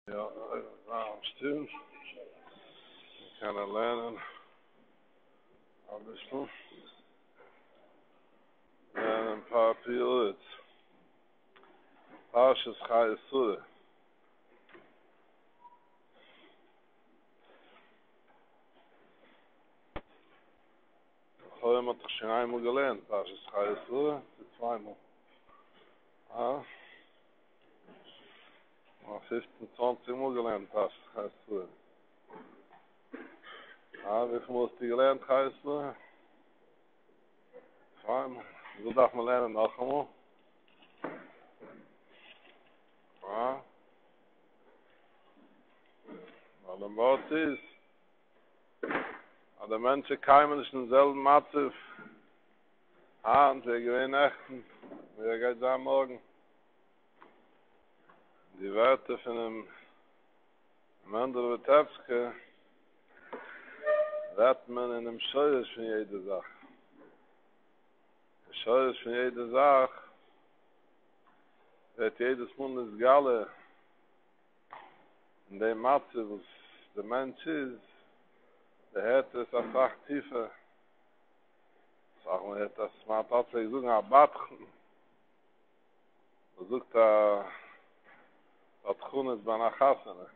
Ja, waarom stil? Ik kan er lernen. Alles doen. En een paar piloot. Parshas Chayei Surah. Heute haben wir doch schon einmal gelernt. Parshas Chayei Surah. Zweimal. Ah. Maar 15, 20 Mal gelernt. Parshas Chayei Surah. Ah, wie viel musst du gelernt, Chayei Surah? Zweimal. So darf man lernen noch einmal. Ah. Maar de woord is, dat de mensen keimen is in dezelfde matzef. Ah, ze gewinnen echten. Wie gaat daar morgen? Die Werte von dem Mendel Witebske redt man in dem Scheuers von jeder Sache. Der Scheuers von jeder Sache wird jedes Mundes Galle in dem Matze, was der Mensch ist, der Härte ist eine Sache tiefer. Sagen wir, das man tatsächlich so ein Batchen. Man sucht da dat Chunes bei einer Chassene.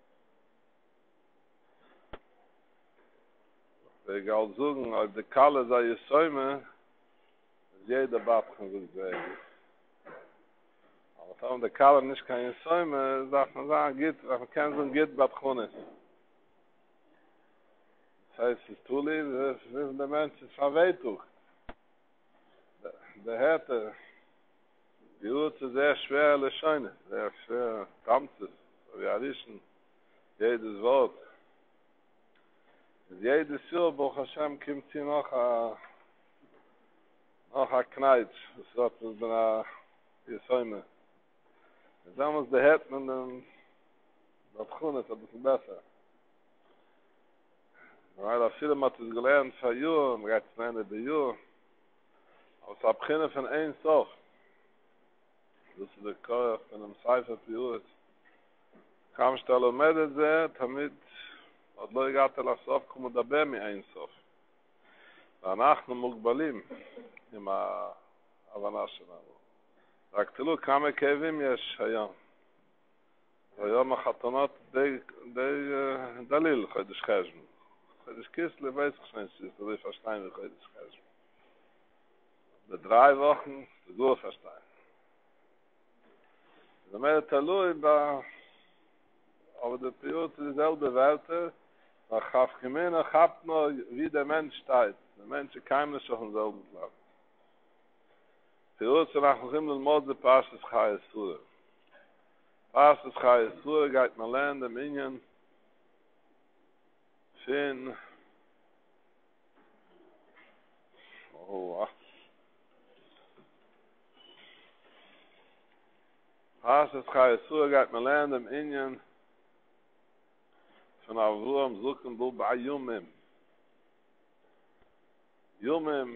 Ich kann sagen, als die Kalle sei es Säume, ist jeder Batchen gut sein. Aber wenn der Kalle nicht kann Säume, sagt man sagen, geht, man kann so ein Gitt Batchunes. Das heißt, es tut lieb, wenn der Mensch ist verwehtucht. Der Härte, die Urte sehr schwer lescheine, sehr schwer Tamzes, wie Arischen, jedes Wort. Jedes Jahr, Baruch Hashem, kommt hier noch ein Kneitsch, das wird es bei der Säume. Damals der Hetman, das Chun ist ein bisschen besser. Weil viele hat es gelernt für Jahr, und geht es Ende der Jahr. Aber es beginnen von ein Sof. Das ist der Korach von einem Seifer Piut. Kam ich da lomedet sehr, damit hat Loi Gatel Asof kommen dabei mit ein Sof. Danach noch Mugbalim, im Havana שלנו. רק תלו כמה כאבים יש היום. היום החתונות די דליל חודש חשבון. חודש קיסל weiß ich nicht, ist das verstehen wir חודש חשבון. De 3 Wochen, de gut verstehen. Das mehr תלוי aber der Periode ist dieselbe Werte, aber ich habe gemeint, ich habe nur, wie der Mensch steht. Der Mensch ist kein Mensch auf demselben Platz. Periode ist nach dem Himmel Mose Parshas Chayei Surah. Parshas Chayei Surah geht man lernen, dem Ingen von Parshas Chayei Surah geht man lernen, dem Ingen von Avruam suchen wo bei Yumim. Yumim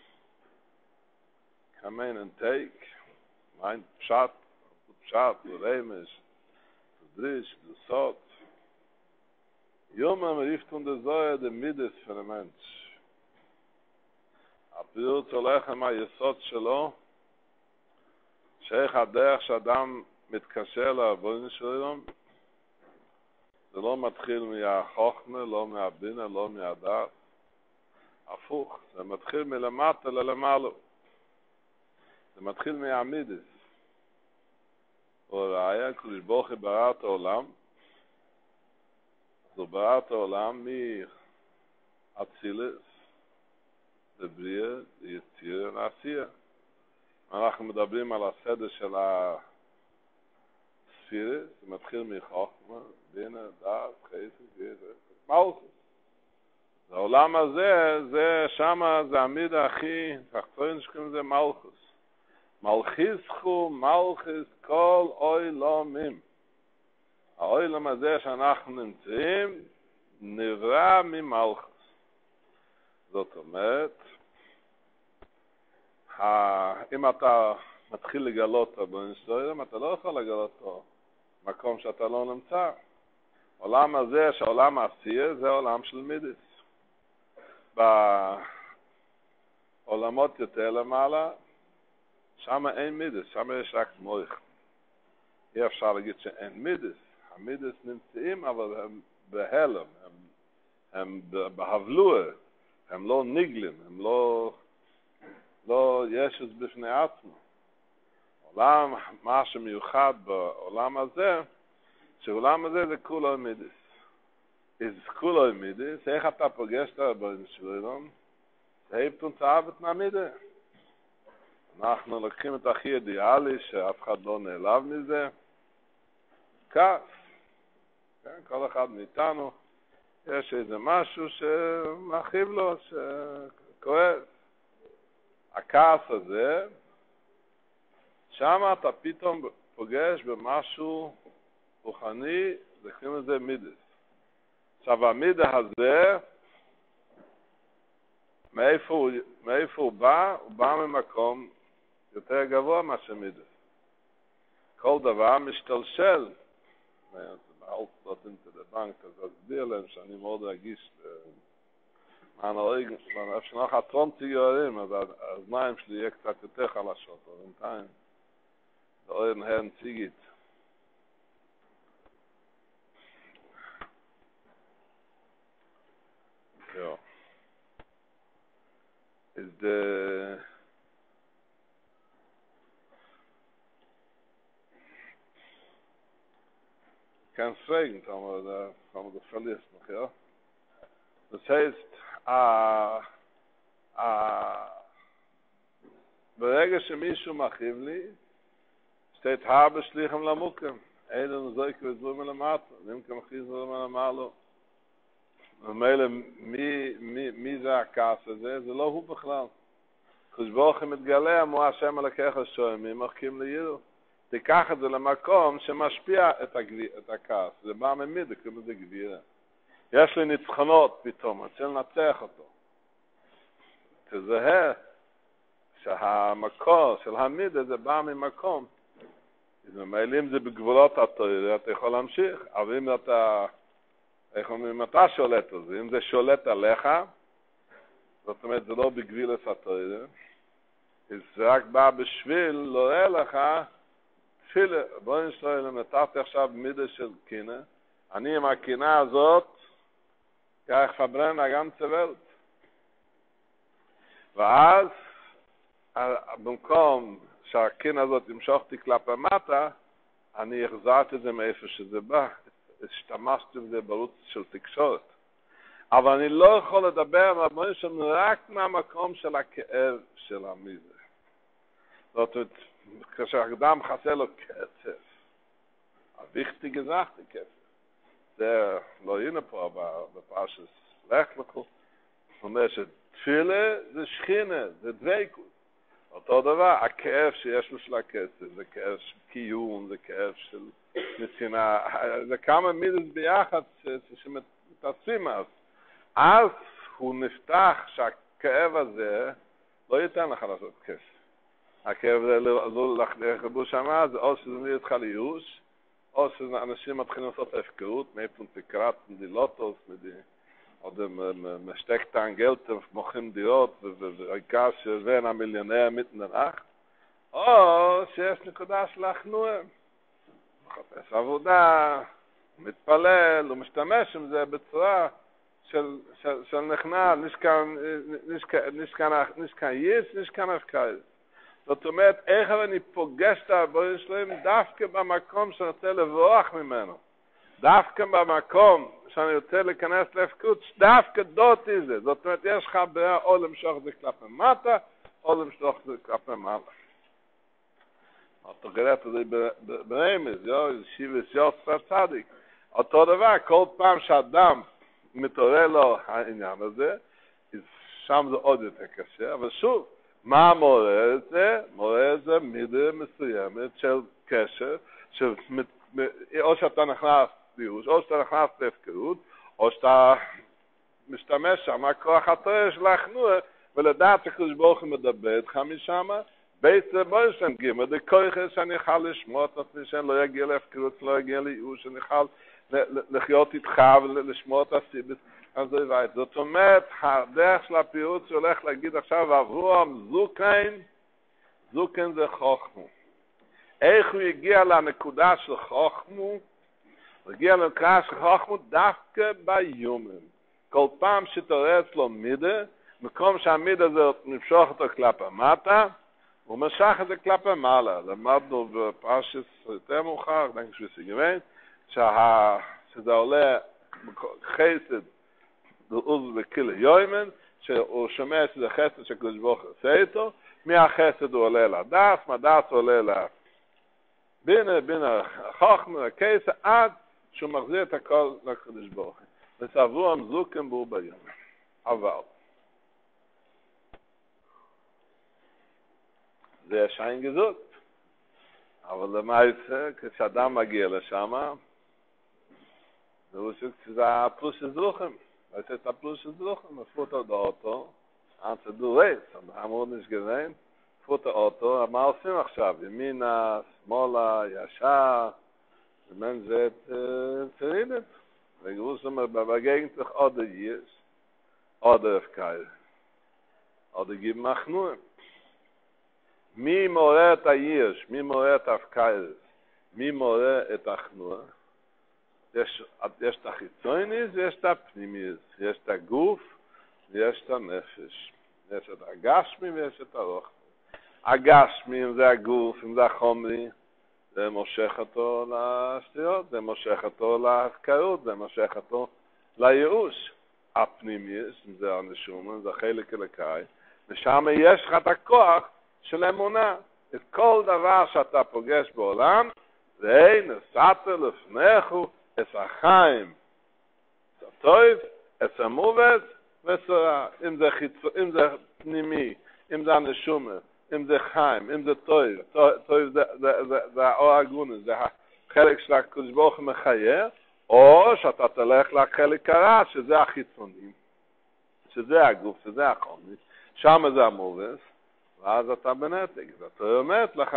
kann man einen Teig, mein Pshat, der Remisch, der Drisch, der Sot. Yumim rief der Zoya der Midas für den Mensch. הפיוט הולך עם היסוד שלו, שאיך הדרך שאדם מתקשר לעבוד שלו, זה לא מתחיל מהחוכמה, לא מהבינה, לא מהדעת. הפוך, זה מתחיל מלמטה ללמעלה. זה מתחיל מהמידס. וראיה, קדוש ברוך הוא ברא את העולם, אז הוא ברא את העולם מאצילס, לבריאה, ליציר ועשייה. אנחנו מדברים על הסדר של הספירה, זה מתחיל מחוכמה, בינה, דעת, חסד, גזע, מלכות. העולם הזה, זה שמה, זה המידה הכי, תחתון שקוראים לזה מלכות. מלכיסכו, מלכיס, כל עולמים. העולם הזה שאנחנו נמצאים, נברא ממלכות. זאת אומרת, אם אתה מתחיל לגלות אותו בנסתורים, אתה לא יכול לגלות אותו מקום שאתה לא נמצא. העולם הזה, שהעולם העשייה, זה עולם של מידס. בעולמות יותר למעלה, שם אין מידס, שם יש רק מויך. אי אפשר להגיד שאין מידס. המידס נמצאים, אבל הם בהלם, הם בהבלועה, הם לא ניגלים, הם לא ישוס בפני עצמו. עולם, מה שמיוחד בעולם הזה, שהעולם הזה זה כולו מידס. אז כולו מידס, איך אתה פוגש את הרבונו של עולם? זה היפט ונצאה בתנמידה. אנחנו לוקחים את הכי אידיאלי, שאף אחד לא נעלב מזה. כעס. כן? כל אחד מאיתנו, יש איזה משהו שמרחיב לו, שכועס. הכעס הזה, שם אתה פתאום פוגש במשהו רוחני, זה קוראים לזה מידס. עכשיו המידה הזה, מאיפה הוא בא? הוא בא ממקום יותר גבוה מאשר מידס. כל דבר משתלשל. באלט נותנים את הבנק, אז אסביר להם שאני מאוד רגיש מהנהוג, איפה שנוח הטרונצי יורים, אז האזניים שלי יהיה קצת יותר חלשות, אבל בינתיים זה אוהן הרן ציגית. Ja. Ist ganz fragend, haben wir das verliest noch, ja? Das heißt, ברגע שמישהו מחיב לי, steht habe schlichem lamukem. Eiden זויק וזלום למטה, נמכם חיזו למעלו. ומילא, מי זה הכעס הזה? זה לא הוא בכלל. כשברוך מתגלה, מו השם הלקח השוימים, מחכים לידו. תיקח את זה למקום שמשפיע את הכעס. זה בא ממידה, כמו זה גבירה. יש לי ניצחונות פתאום, אני רוצה לנצח אותו. תזהה שהמקור של המידה זה בא ממקום. אם זה בגבולות התורה, אתה יכול להמשיך, אבל אם אתה שולט על זה, אם זה שולט עליך, זאת אומרת, זה לא בגבילת התורה, זה רק בא בשביל לראה לך, בוא נשאר, אם נתתי עכשיו מידה של קינה, אני עם הקינה הזאת, כך פברן הגנצה ולט. ואז, במקום שהקינה הזאת ימשוכתי כלפי מטה, אני החזרתי את זה מאיפה שזה בא. השתמשתי בזה בערוץ של תקשורת. אבל אני לא יכול לדבר על הדברים שם רק מהמקום של הכאב של המידה. זאת אומרת, כשאדם חסר לו כסף, הוויכטי גזחתי כסף. זה לא הנה פה בפרשת לך לך. זאת אומרת שתפילה זה שכינה, זה דבקות. אותו דבר, הכאב שיש לו של הכסף, זה כאב של קיום, זה כאב של נתינה, זה כמה מידות ביחד שמתעצים אז הוא נפתח שהכאב הזה לא ייתן לך לעשות כסף. הכאב הזה לא לחבו שמה, זה או שזה נהיה לך לייאוש, או שאנשים מתחילים לעשות הפקרות, מאיפה תקרת מדילוטוס, עוד משתקת האנגלת, מוכרים דירות, והעיקר שבין המיליונר מתנרח, או שיש נקודה של החנועה. מחפש עבודה, מתפלל, הוא משתמש עם זה בצורה של נכנע, נשכן יש, נשכן הפקר. זאת אומרת, איך אני פוגש את הרבונו שלהם דווקא במקום שאני רוצה לברוח ממנו. דווקא במקום שאני רוצה להיכנס להפקרות, דווקא דותי זה. זאת אומרת, יש לך בעיה או למשוך את זה כלפי מטה, או למשוך את זה כלפי מעלה. אתה גרעת את זה ברמז, שיבס יוסף צדיק. אותו דבר, כל פעם שאדם מתעורר לו העניין הזה, שם זה עוד יותר קשה, אבל שוב, מה מורה את זה? מורה את זה מידה מסוימת של קשר, או שאתה נכנס ליאוש, או שאתה נכנס להפקרות, או שאתה משתמש שם, כוח התורה של החנועה, ולדעת שחוש ברוך הוא מדבר איתך משם, בייס בוישן גימל, דה כויכה שאני יכול לשמוע את עצמי, שאני לא יגיע להפקרות, לא יגיע לייאוש, שאני יכול לחיות איתך ולשמוע את הסיבס, אז זה יבית. זאת אומרת, הדרך של הפירוט שהולך להגיד עכשיו, אברהם זוקן זה חוכמו. איך הוא הגיע לנקודה של חוכמו? הוא הגיע לנקודה של חוכמו דווקא ביומן. כל פעם שתראה אצלו מידה, מקום שהמידה הזאת נמשוך אותו כלפי מטה, הוא משך את זה כלפי מעלה. למדנו בפרשת יותר מאוחר, דנק שוויסי שזה עולה חסד דעוז וקילה יוימן, שהוא שומע שזה חסד שקדוש ברוך הוא עושה איתו, מהחסד הוא עולה לדס, מהדס הוא עולה בין החוכמה, הכסה, עד שהוא מחזיר את הכל לקדוש ברוך הוא. וסעברו זוקן בו ביום. אבל זה שיין גזות. אבל למעשה, כשאדם מגיע לשם, זה הפלוס של זרוחם. זה הפלוס של זרוחם. הפות על האוטו, אנצה דו רייס, אמרו נשגזן, הפות האוטו, מה עושים עכשיו? ימינה, שמאלה, ישר, זה צרידת. וגרוס אומר, בגגן צריך עוד יש, עוד הפקאי, עוד גיב מחנועים. מי מורה את היש, מי מורה את הפקאי, מי מורה את החנוע? יש את החיצוניס ויש את הפנימיס, יש את הגוף ויש את הנפש. יש את הגשמי ויש את הרוח. הגשמי, אם זה הגוף, אם זה החומרי, זה מושך אותו לשטויות, זה מושך אותו להפקרות, זה מושך אותו לייאוש. הפנימיס, אם זה הנשום, זה חלק אלוקי, ושם יש לך את הכוח של אמונה. את כל דבר שאתה פוגש בעולם, זה נסעת לפניך את החיים, את הטוב, את המובץ וסורה. אם זה פנימי, אם זה הנשום, אם זה חיים, אם זה טוב, טוב זה האור הגונה, זה החלק של הקדוש ברוך הוא מחיה, או שאתה תלך לחלק הרע, שזה החיצוני, שזה הגוף, שזה החומי, שם זה המובץ, ואז אתה בנתק. ואתה אומרת לך,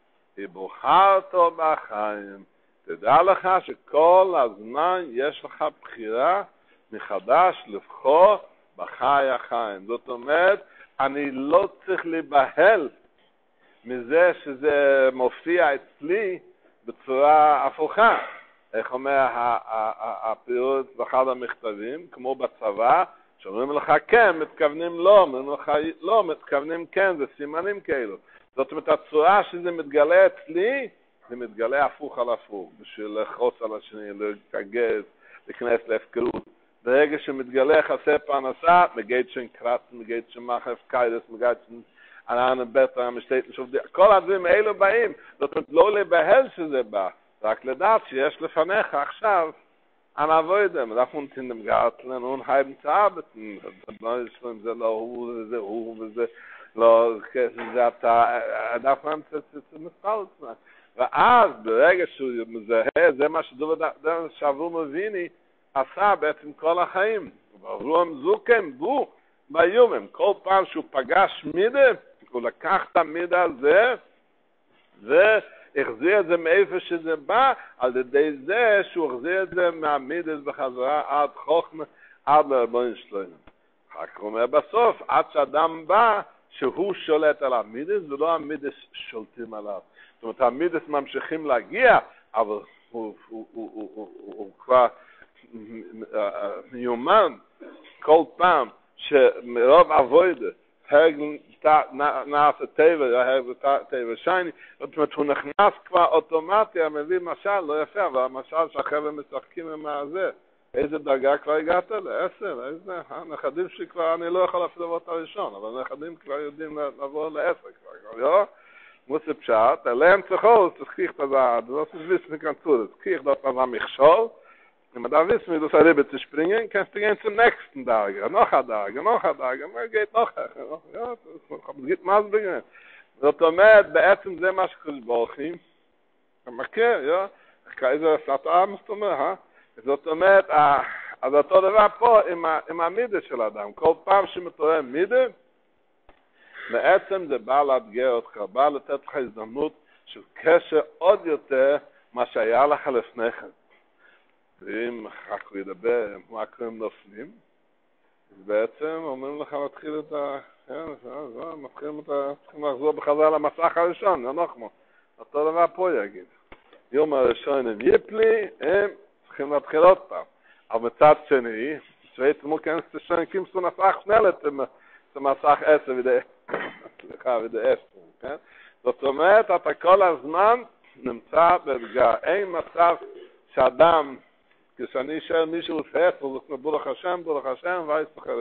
בוחרת בחיים, תדע לך שכל הזמן יש לך בחירה מחדש לבחור בחי החיים. זאת אומרת, אני לא צריך להיבהל מזה שזה מופיע אצלי בצורה הפוכה. איך אומר הפירוט באחד המכתבים, כמו בצבא, שאומרים לך כן, מתכוונים לא, אומרים לך לא, מתכוונים כן, זה סימנים כאלו. זאת אומרת, הצורה שזה מתגלה אצלי, זה מתגלה הפוך על הפוך, בשביל לחוץ על השני, להתגז, להיכנס להפקרות. ברגע שמתגלה יחסי פרנסה, מגייד שנקרץ, מגייד שמחף קיידס, מגייד שענן בטר, משתית, כל הדברים האלו באים. זאת אומרת, לא להיבהל שזה בא, רק לדעת שיש לפניך עכשיו, אני אבוא אדם, אנחנו נתנים גרת לנו, חי בצעבתן, זה לא הוא, וזה הוא, וזה לא, זה אתה, אנחנו נמצא עצמם. ואז, ברגע שהוא מזהה, זה מה שעבור מביני, עשה בעצם כל החיים. ואברהם זוקן בו ביומן. כל פעם שהוא פגש מידה, הוא לקח את המידה הזה, והחזיר את זה מאיפה שזה בא, על ידי זה שהוא החזיר את זה מהמידה בחזרה עד חוכמה, עד לרבון שלנו. רק אומר בסוף, עד שאדם בא, שהוא שולט על המידה, ולא המידה שולטים עליו. זאת אומרת, המידה ממשיכים להגיע, אבל הוא כבר מיומן כל פעם שמרוב עבודה נעשה טבע שייני, זאת אומרת הוא נכנס כבר אוטומטי, מביא משל לא יפה, אבל המשל שהחבר'ה משחקים עם הזה, איזה דרגה כבר הגעת? ל10, איזה, נכדים שלי כבר, אני לא יכול אפילו לבוא את הראשון, אבל נכדים כבר יודעים לעבור ל10 כבר, לא? מוסי פשט, אליהם צריכו, תזכיך את זה, לא תזוויס מכנסו, תזכיך את זה מכשול, wenn man da wissen, wie du es erlebe zu springen, kannst du gehen zum nächsten Tag, noch ein Tag, man geht noch, ja, es geht mal bringen. זאת אומרת, בעצם זה מה שקושבורכים, המכר, ja, איזה סטעה מסתומר, זאת אומרת, אז אותו דבר פה עם המידה של האדם, כל פעם שמתואר מידה, בעצם זה בא לאתגר אותך, בא לתת לך הזדמנות של קשר עוד יותר מה שהיה לך לפני כן. ואם אחר כך ידבר מה קוראים נופלים, אז בעצם אומרים לך להתחיל את מתחילים לחזור בחזרה למסך הראשון, אנחנו. אותו דבר פה יגיד. יום הראשון הם יפלי, הם צריכים להתחיל עוד פעם. אבל מצד שני, שווית מוכנס תשן קימסו נסח שנלת מסך 10 ודה 10, כן? זאת אומרת, אתה כל הזמן נמצא באתגר. אין מצב שאדם, כשאני אשאר מישהו לפעט, הוא ברוך השם, ואיסטחר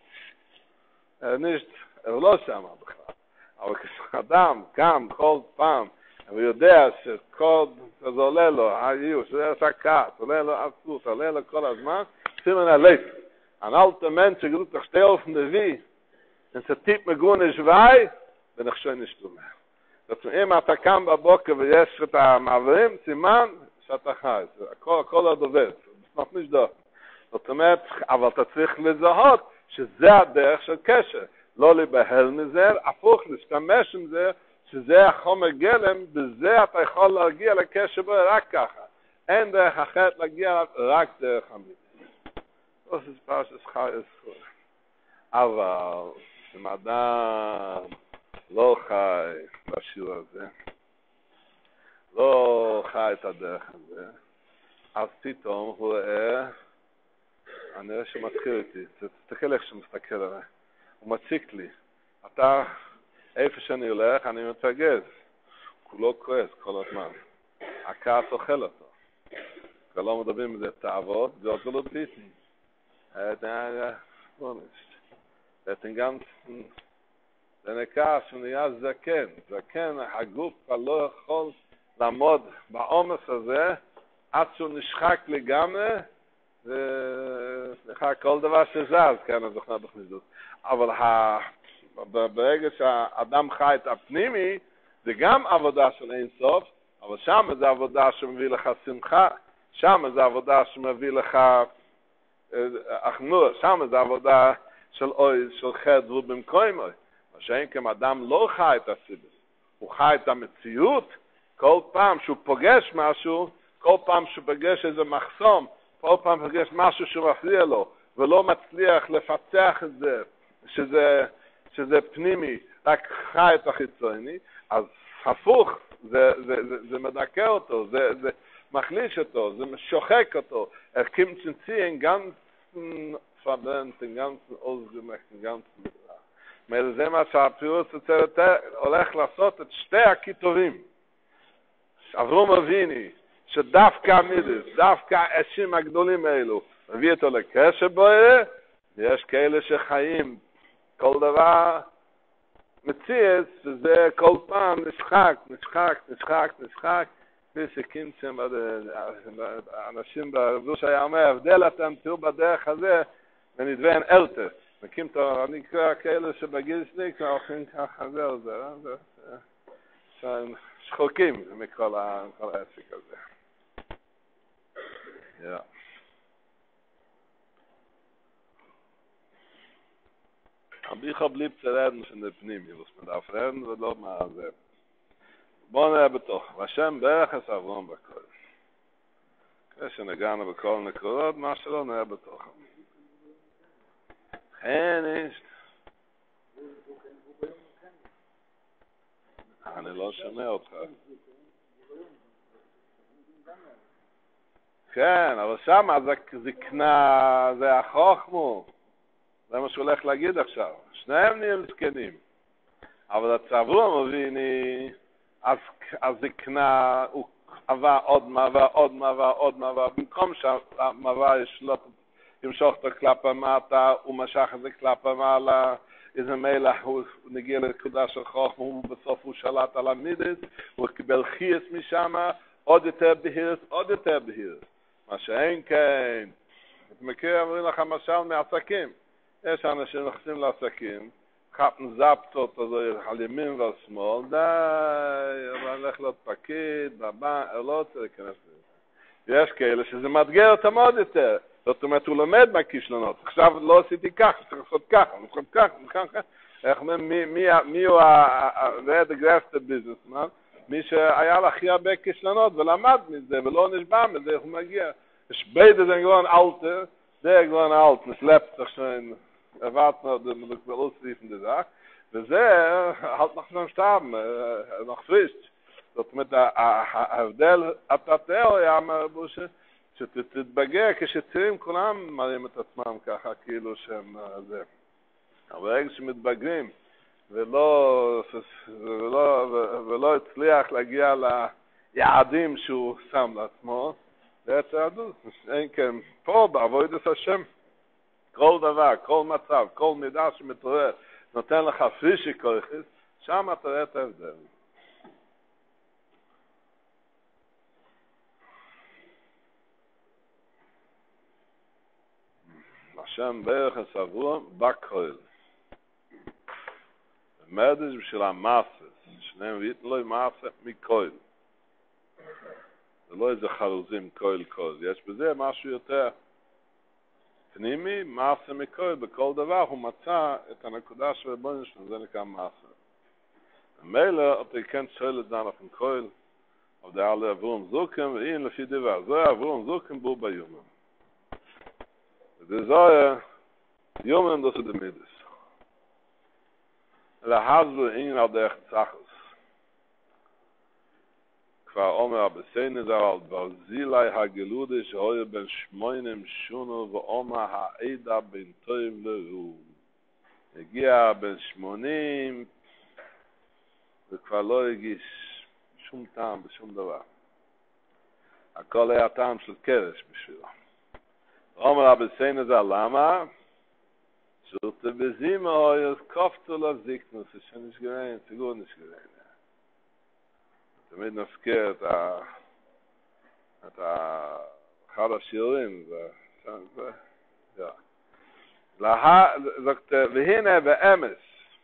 נישט, הוא לא שם בכלל. אבל כשאדם קם כל פעם, הוא יודע שכל, זה עולה לו, היו, שזה עשה כעס, עולה לו עצות, עולה לו כל הזמן, סימן הלב. Ein alter Mensch, der grupt sich still von der Wie, und sie tippt mir gut nicht wei, bin ich schon nicht mehr. Das ist immer, אתה קם בבוקר ויש את המעברים, סימן שאתה חי. הכל הדובר, זה noch nicht da. זאת אומרת, אבל אתה צריך לזהות שזה הדרך של קשר. לא להיבהל מזה, הפוך להשתמש עם זה, שזה החומר גלם, בזה אתה יכול להגיע לקשר בו רק ככה. אין דרך אחרת להגיע רק דרך המילה. Das ist Parshas Chayes. אבל אם אדם לא חי בשיעור הזה, לא חי את הדרך הזה, אז פתאום הוא רואה, אני רואה שמתחיל איתי, תסתכל איך שמסתכל עליי, הוא מציק לי, אתה, איפה שאני הולך, אני מתרגז, כולו כועס כל הזמן, הכעס אוכל אותו, ולא מדברים מזה תעבוד, זה עוד לא ביטני. den ganzen der Kaas und ja זקן הגוף לא יכול לעמוד בעומס הזה עד שהוא נשחק לגמרי וסליחה כל דבר שזז כן אז זוכר בכניסות אבל ברגע שהאדם חי את הפנימי זה גם עבודה של אין סוף אבל שם זה עבודה שמביא לך שמחה שם זה עבודה שמביא לך אחנור, שם זה עבודה של אוי, של חד ובמקוים אוי. מה שאין כמו אדם לא חי את הסיבס, הוא חי את המציאות, כל פעם שהוא פוגש משהו, כל פעם שהוא פוגש איזה מחסום, כל פעם פוגש משהו שהוא מפריע לו, ולא מצליח לפצח את זה, שזה פנימי, רק חי את החיצוני, אז הפוך, זה מדכא אותו, זה מחליש אותו, זה משוחק אותו. kommt zum Ziehen ganz verbrennt, den ganzen ausgemacht, den ganzen Betrag. זה מה שהפירוש הולך לעשות את שתי הכיתובים. אברהם אבינו, שדווקא מידס, דווקא האשים הגדולים האלו, מביא אותו לקשר בוער, ויש כאלה שחיים כל דבר מציאס, שזה כל פעם נשחק, ושקים שם אנשים ברבוש היה אומר, הבדל אתם תראו בדרך הזה, ונדווה אין אלתר. מקים אותו, אני קורא כאלה שבגיל שני, כבר הולכים ככה, זהו זה, שהם שחוקים מכל העסק הזה. אביך בלי פצרדנו שנפנים, יבוס מדפרן, ולא מה זה. בואו נראה בתוך, והשם בערך הסברון בכל. כשנגענו בכל נקודות, מה שלא נראה בתוך. חניש. אני לא שומע אותך. כן, אבל שם זקנה, זה החוכמו. זה מה שהוא הולך להגיד עכשיו. שניהם נהיים זקנים. אבל הצברון מביני, אז הזקנה הוא עבר עוד מעבר, במקום שהמעבר ימשוך אותו כלפי מטה, הוא משך את זה כלפי מעלה, איזה מלך, הוא נגיע לנקודה של חוכמה, ובסוף הוא שלט על המידס, הוא קיבל חייס משם, עוד יותר בהירס. מה שאין כן, אתה מכיר, אומרים לך משל מעסקים, יש אנשים נכנסים לעסקים, חפן זפטות על ימין ועל שמאל, די, אבל הולך להיות פקיד, בבא, לא רוצה להיכנס לזה. יש כאלה שזה מאתגר אותם עוד יותר. זאת אומרת, הוא לומד מהכישלונות. עכשיו לא עשיתי כך, צריך לעשות ככה, איך מי הוא the greatest businessman? מי שהיה לה הכי הרבה כישלונות ולמד מזה ולא נשבע מזה, איך הוא מגיע. Später sind geworden alte, der geworden alt, mit lebt sich schon, warten auf den Ausriefen der Sache. Und der halt noch schon sterben, noch frisch. זאת אומרת, ההבדל התיאוריה מהבושה, שתתבגר כשצעירים כולם מראים את עצמם ככה, כאילו שהם זה. אבל רגע שמתבגרים, ולא הצליח להגיע ליעדים שהוא שם לעצמו, זה הצעדות. אין כן, פה בעבודת השם, כל דבר, כל מצב, כל מידע שמתעורר, נותן לך פרישי כוחס, שם אתה רואה את ההבדל. השם בערך הסבוע בקהל. ומרדש בשביל המעשה, שניהם ויתן לו מעשה מקהל. זה לא איזה חרוזים כהל. יש בזה משהו יותר פנימי, מעשה מקהל. בכל דבר הוא מצא את הנקודה של רבנו שלנו, זה נקרא מעשה. ומילא, אתה כן שואל את זה אנחנו כהל, אבל זה היה לעברום זוקים, ואין לפי דבר. זה עברום זוקים בו ביומן. וזה זוהר, יומן דוסו דמידס. להזו אין על דרך צחוס. כבר אומר הבסיין זה על ברזילי הגלודי שהויה בין 80 שונו ואומר העדה בין טוב לרוב. הגיע בין 80 וכבר לא הרגיש שום טעם בשום דבר. הכל היה טעם של קרש בשבילו. אומר הבסיין זה למה? שאתה בזימה הויה קופצו לזיקנוס שנשגרן, סגור נשגרן. תמיד נזכר את אחד השיעורים, והנה באמס,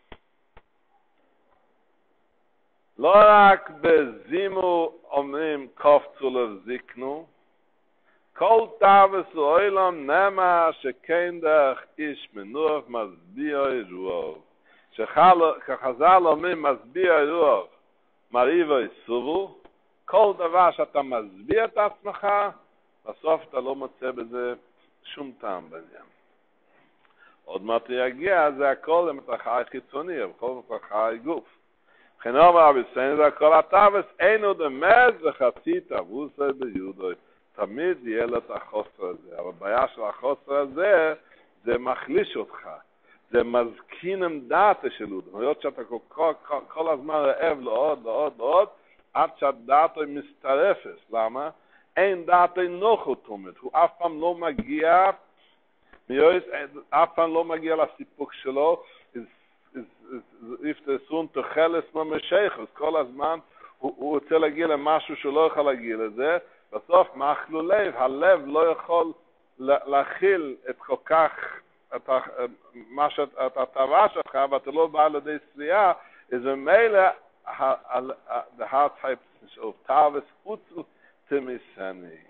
לא רק בזימו אומרים קופצו לזיקנו, כל תאווס ואוילם נמה שכן דרך איש מנוח מסביע רוח. שחז"ל אומרים מסביע רוח, מריבה יסובו, כל דבר שאתה מסביר את עצמך, בסוף אתה לא מוצא בזה שום טעם בעניין. עוד מעט יגיע, זה הכל למתרחי חיצוני, בכל מתרחי גוף. וכן אומר אביסיין, זה הכל התאווס, אינו דמז וחצי תאבוסי ביודוי. תמיד יהיה לו את החוסר הזה, אבל הבעיה של החוסר הזה, זה מחליש אותך. זה מזכין עמדת שלו, דמויות שאתה כל הזמן רעב לעוד, עד שהדעתו היא מסתרפת. למה? אין דעתו נוחות תומת, הוא אף פעם לא מגיע לסיפוק שלו, יפתסון תחלס ממשך, אז כל הזמן הוא רוצה להגיע למשהו שהוא לא יכול להגיע לזה, בסוף מאכלו לב, הלב לא יכול להכיל את כל כך, את הטבע שלך, ואתה לא בא לידי שביעה, אז ממילא, the heart type of Tavis Utzel Timisani.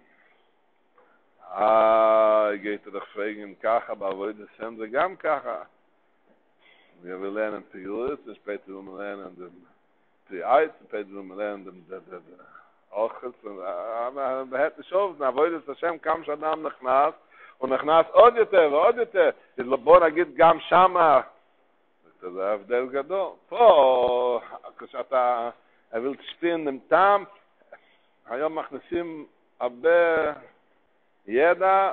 Geht er doch fragen, kach, aber wo ist es denn גם kach? Wir will lernen Pirulis, und später will man lernen den Triait, und später will man lernen den Ochels, und man hätte nicht auf, na wo ist es Hashem, kam Shadam נכנס, und נכנס עוד יותר ועוד יותר, בוא נגיד גם שמה, זה הבדל גדול. פה, כשאתה will תשפיע עם טעם, היום מכניסים הרבה ידע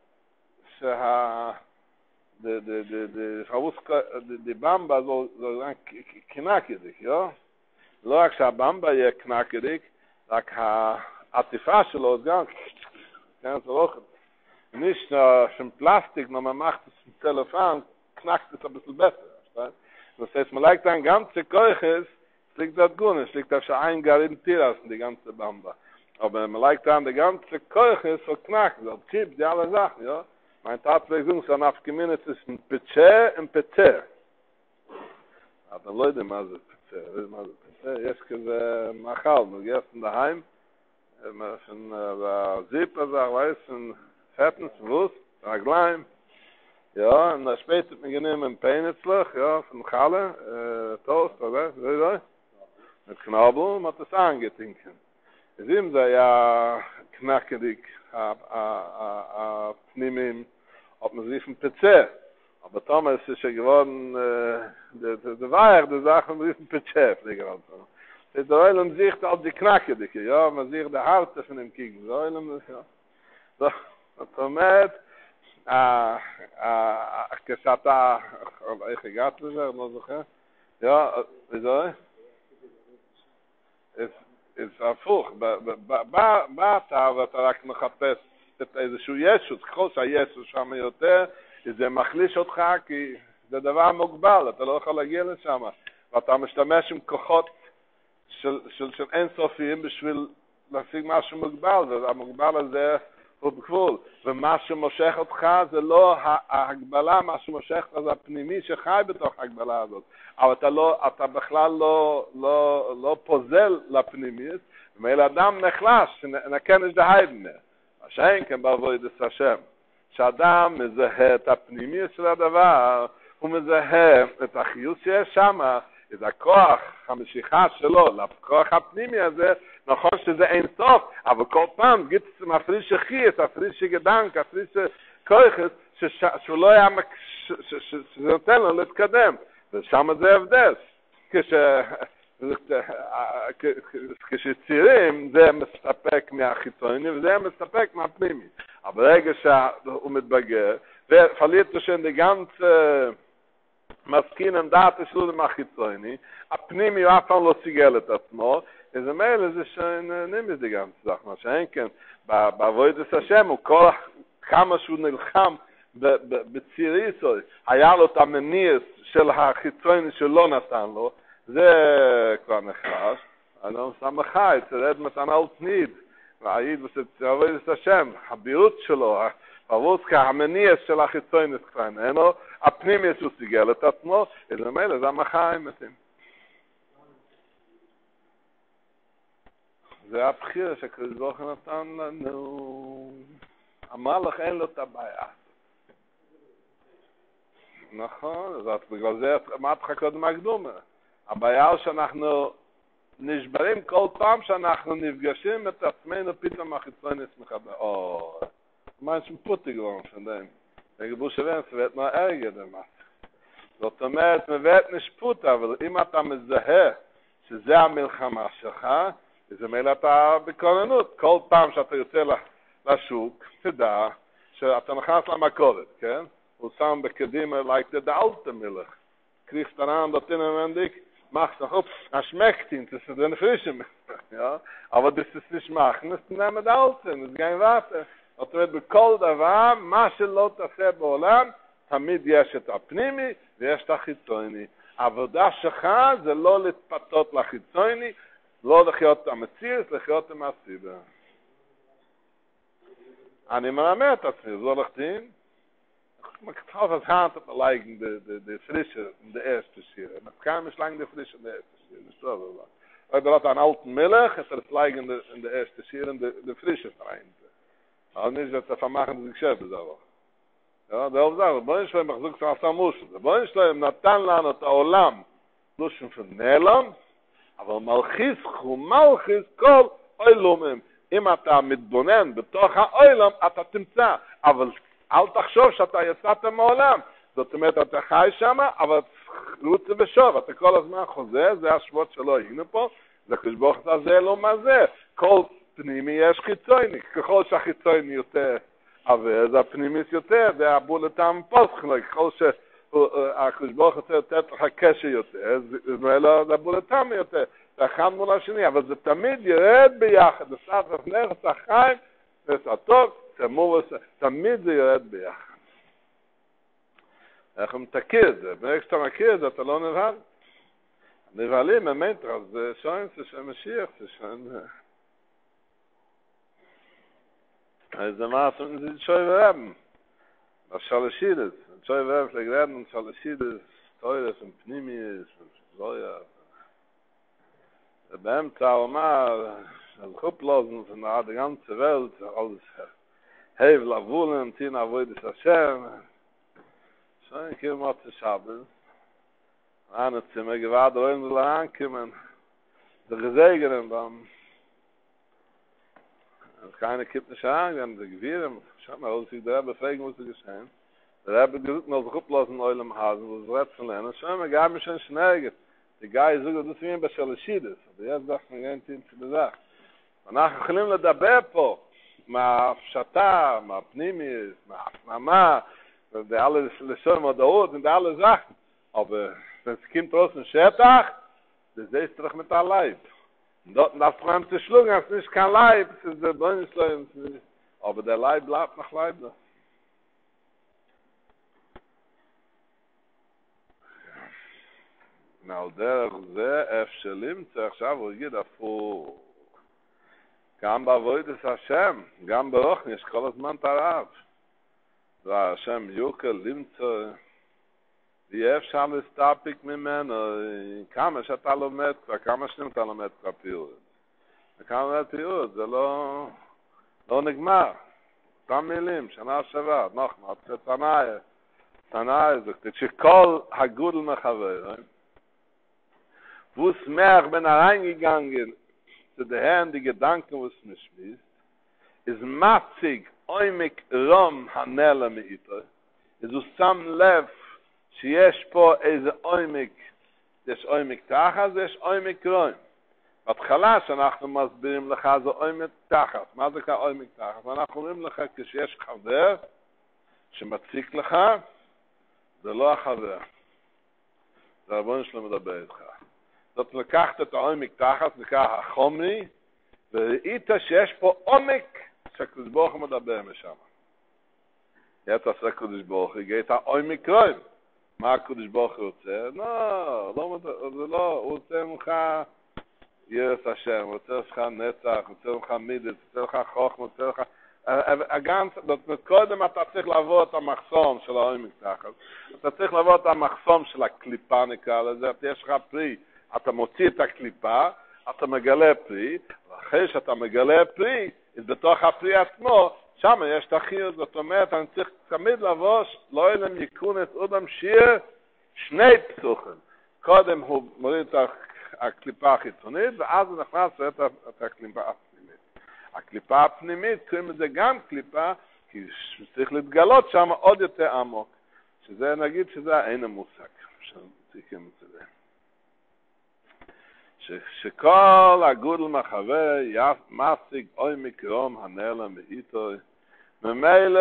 die Bamba soll sein knackig, ja? לא רק שהבמבה יהיה knackig, רק העטיפה שלו גם, כן, זה לא nicht schon Plastik, nur man macht es mit Telefon, knackt es ein bisschen besser. Das heißt, man legt ein ganze Keuches, es liegt dort gut, es liegt auf schon ein Garantier die ganze Bamba. Aber man legt dann die ganze Keuches, so knackt, so Chips, die alle Sachen, ja? Mein Tatweg so auf Gemeinde ist ein Pecher und Pecher. Aber Leute, was ist Pecher? Jetzt kann man machen, du gehst in daheim, man von Zipper, weiß, Fettens, Wurst, Ragleim, Ja, und dann später mir genommen Peinitzlich, ja, von Challe, Toast, oder? So. Mit Knabel, man hat das angetinken. Es ihm da ja knackerig, Pnimim, ob man sich ein PC. Aber Thomas ist ja geworden, der Weiher, der Sache, man sich ein PC, fliegen also. Der Eulen sieht auf die Knackerige, ja, man sieht der Harte von dem Kiegen. Der Eulen, ja. So, Thomas, כשאתה, איך הגעת לזה, אני לא זוכר. וזה? זה הפוך. בא אתה ואתה רק מחפש את איזשהו ישוס, ככל שהישוס שם יותר, זה מחליש אותך כי זה דבר מוגבל, אתה לא יכול להגיע לשם. ואתה משתמש עם כוחות של אינסופיים בשביל להשיג משהו מוגבל, והמוגבל הזה הוא בגבול. ומה שמושך אותך זה לא ההגבלה, מה שמושך אותך זה הפנימי שחי בתוך ההגבלה הזאת. אבל אתה בכלל לא פוזל לפנימית, ומאל אדם נחלש, שנקנש דהיידנה. שאין כן בעבודת השם. שאדם מזהה את הפנימיות של הדבר, הוא מזהה את החיוס שיש שם, את הכוח המשיכה שלו, לכוח הפנימי הזה, נכון שזה אין סוף, אבל כל פעם גיט מפריש חייס, מפריש גדנק, מפריש כוחס, שהוא לא היה, שזה נותן לו להתקדם, ושם זה הבדל. כשצעירים זה מסתפק מהחיצוני, וזה מסתפק מהפנימי. אבל ברגע שהוא מתבגר, ופליט שאני גם מסכין עם דעת שלו מהחיצוני, הפנימי הוא אף פעם לא סיגל את עצמו, איזה מייל זה שנמיס די גם צלח, מה שאין כן, בעבודת השם הוא כל כמה שהוא נלחם בציריסו, היה לו את המניס של החיצוני שלא נתן לו, זה כבר נחלש, אדם סמכה, צרד מתן על תניד, והעיד בעבודת השם, הבירות שלו, הווסקה, המניס של החיצוני כבר איננו, הפנימי שהוא סיגל את עצמו, איזה מייל זה המחיים מתים. זה הבחיר שקדוש ברוך הוא נתן לנו. המלך אין לו את הבעיה. נכון, בגלל זה אמרת לך קודם הקדומה. הבעיה שאנחנו נשברים כל פעם שאנחנו נפגשים את עצמנו פתאום החיצוני מחבר. מה יש מפוטי גרום שנדעים? לגבור שבנס ואת מה ארגע דמת. זאת אומרת, מבית נשפוט, אבל אם אתה מזהה שזה המלחמה שלך, זה מילא אתה בכוננות. כל פעם שאתה יוצא לשוק, תדע שאתה נכנס למכולת, כן? הוא שם בקדימה, like the alte Milch. Kriegst daran, dat inwendig, machst du, das schmeckt ihn, das ist eine frische Milch, ja? Aber das ist nicht machen, das ist nicht mit Alten, das ist kein Wasser. Und wird בכל דבר, מה שלא תעשה בעולם, תמיד יש את הפנימי ויש את החיצוני. העבודה שלך זה לא להתפתות לחיצוני, לא לחיות את המציאות, לחיות עם הסיבה. אני מלמד את עצמי, זו הלכתים. Man kann das Hand ablegen, die Frische in der ersten Schere. Man kann nicht lange die Frische in der ersten Schere. Das ist so. Weil hat einen alten Milch, ist das Leigen in der ersten Schere in der Frische rein. Aber nicht, dass er vermachen, dass ich schäfe, so. Ja, der Hof sagt, der Schleim, ich suche es auf der Muschel. Der Schleim, Natan lan und Olam, Luschen von Nelam, אבל מלכיס מלכיס כל אילומים. אם אתה מתבונן בתוך האילום, אתה תמצא. אבל אל תחשוב שאתה יצאת מעולם. זאת אומרת, אתה חי שם, אבל רוצה ושוב. אתה כל הזמן חוזר, זה השבועות שלא היינו פה, זה חשבוך זה לא מה זה. כל פנימי יש חיצוני. ככל שהחיצוני יותר עבר, זה הפנימיס יותר, זה הבולתם פוסחלוי. ככל שהחשבוך רוצה לתת לך קשר יותר, זה לא הבולתם יותר. זה אחד מול השני, אבל זה תמיד ירד ביחד. זה סף נכס החיים, זה הטוב, תמיד זה ירד ביחד. איך מתכיר את זה? ברגע שאתה מכיר את זה, אתה לא נבהל. נבהלים, באמת, אז זה שוין, זה שם משיח, זה שוין. אז זה מה, זה שוי ורבן. השלשידס, שוי ורבן, לגרדן, שלשידס, טוירס, פנימיס, זויה. באמצע אומר, על חופלוזן, von der ganze Welt, alles hevel avulem, tin avoidis Hashem. Schon ich komme mal zu Schabes. An das Zimmer gewartet, wollen wir da ankommen. Der Gesegnen dann. Keine kippt nicht an, dann die Gewirren. Schau mal, als ich da befragen musste geschehen. Da habe ich gesagt, noch sich uplosen in im Hasen, das Rätsel lernen. Schau mal, gar mich schon schnell. Die Guy sagt, das ist wie ein Beschaleschides. Aber jetzt dachte ich, ein Team zu der Sache. ואנחנו יכולים לדבר פה, מה הפשטה, מה הפנימיס, מה הפנמה, ואלה לשון מודעות, ואלה זכן. אבל wenn es kommt raus in den Schettach, das ist doch mit der Leib. Und dort darfst du ihm zu schlugen, es ist nicht kein Leib, es ist der Bönnisleib. Aber der Leib bleibt noch Leib da. Nou, der זה אפשלים צריך עכשיו, הוא יגיד הפוך. גם בעבודת השם, גם ברוחני, יש כל הזמן תרב. והשם יוקר למצוא, ויהיה אפשר להסתפק ממנו, כמה שאתה לומד כבר, כמה שנים אתה לומד כבר פיוט. וכמה פיוט, זה לא נגמר. אותם מילים, שנה שעברה, נוחמה, תנאי, זה שכל הגודל מחבר, wo es mehr bin reingegangen zu der Herren, die Gedanken, wo es mich schließt, ist matzig, oimik rom hanela meito, ist us sam lev, שיש פה איזה עומק, יש עומק תחת, ויש עומק רואים. בהתחלה שאנחנו מסבירים לך, זה עומק תחת. מה זה כעומק תחת? ואנחנו אומרים לך, כשיש חבר שמציק לך, זה לא החבר. זה הרבון שלו מדבר איתך. זאת לקחת את העומק תחת, נקרא החומרי, וראית שיש פה עומק שהקדוש ברוך הוא מדבר משם. יצא שהקדוש ברוך הוא הגיע את העומק רואים. מה הקדוש ברוך הוא רוצה? זה לא, הוא רוצה ממך יראת השם, הוא רוצה לך נצח, הוא רוצה לך מידס, הוא רוצה לך חוכמה, הוא רוצה לך... קודם אתה צריך לעבור את המחסום של העומק תחת. אתה צריך לעבור את המחסום של הקליפה נקרא לזה, יש לך פרי. אתה מוציא את הקליפה, אתה מגלה פרי, ואחרי שאתה מגלה פרי, בתוך הפרי עצמו, שם יש את החיות, זאת אומרת, אני צריך תמיד לבוש, לא יהיה להם יקון את אודם שיר, שני פסוכים. קודם הוא מוריד את הקליפה החיצונית, ואז הוא נכנס את הקליפה הפנימית. הקליפה הפנימית, קוראים לזה גם קליפה, כי צריך להתגלות שם עוד יותר עמוק. שזה, נגיד שזה אין המושג, שצריכים את זה. שכל הגודל מחבר משיג אוי מקרום הנעלה מאיתו ממילא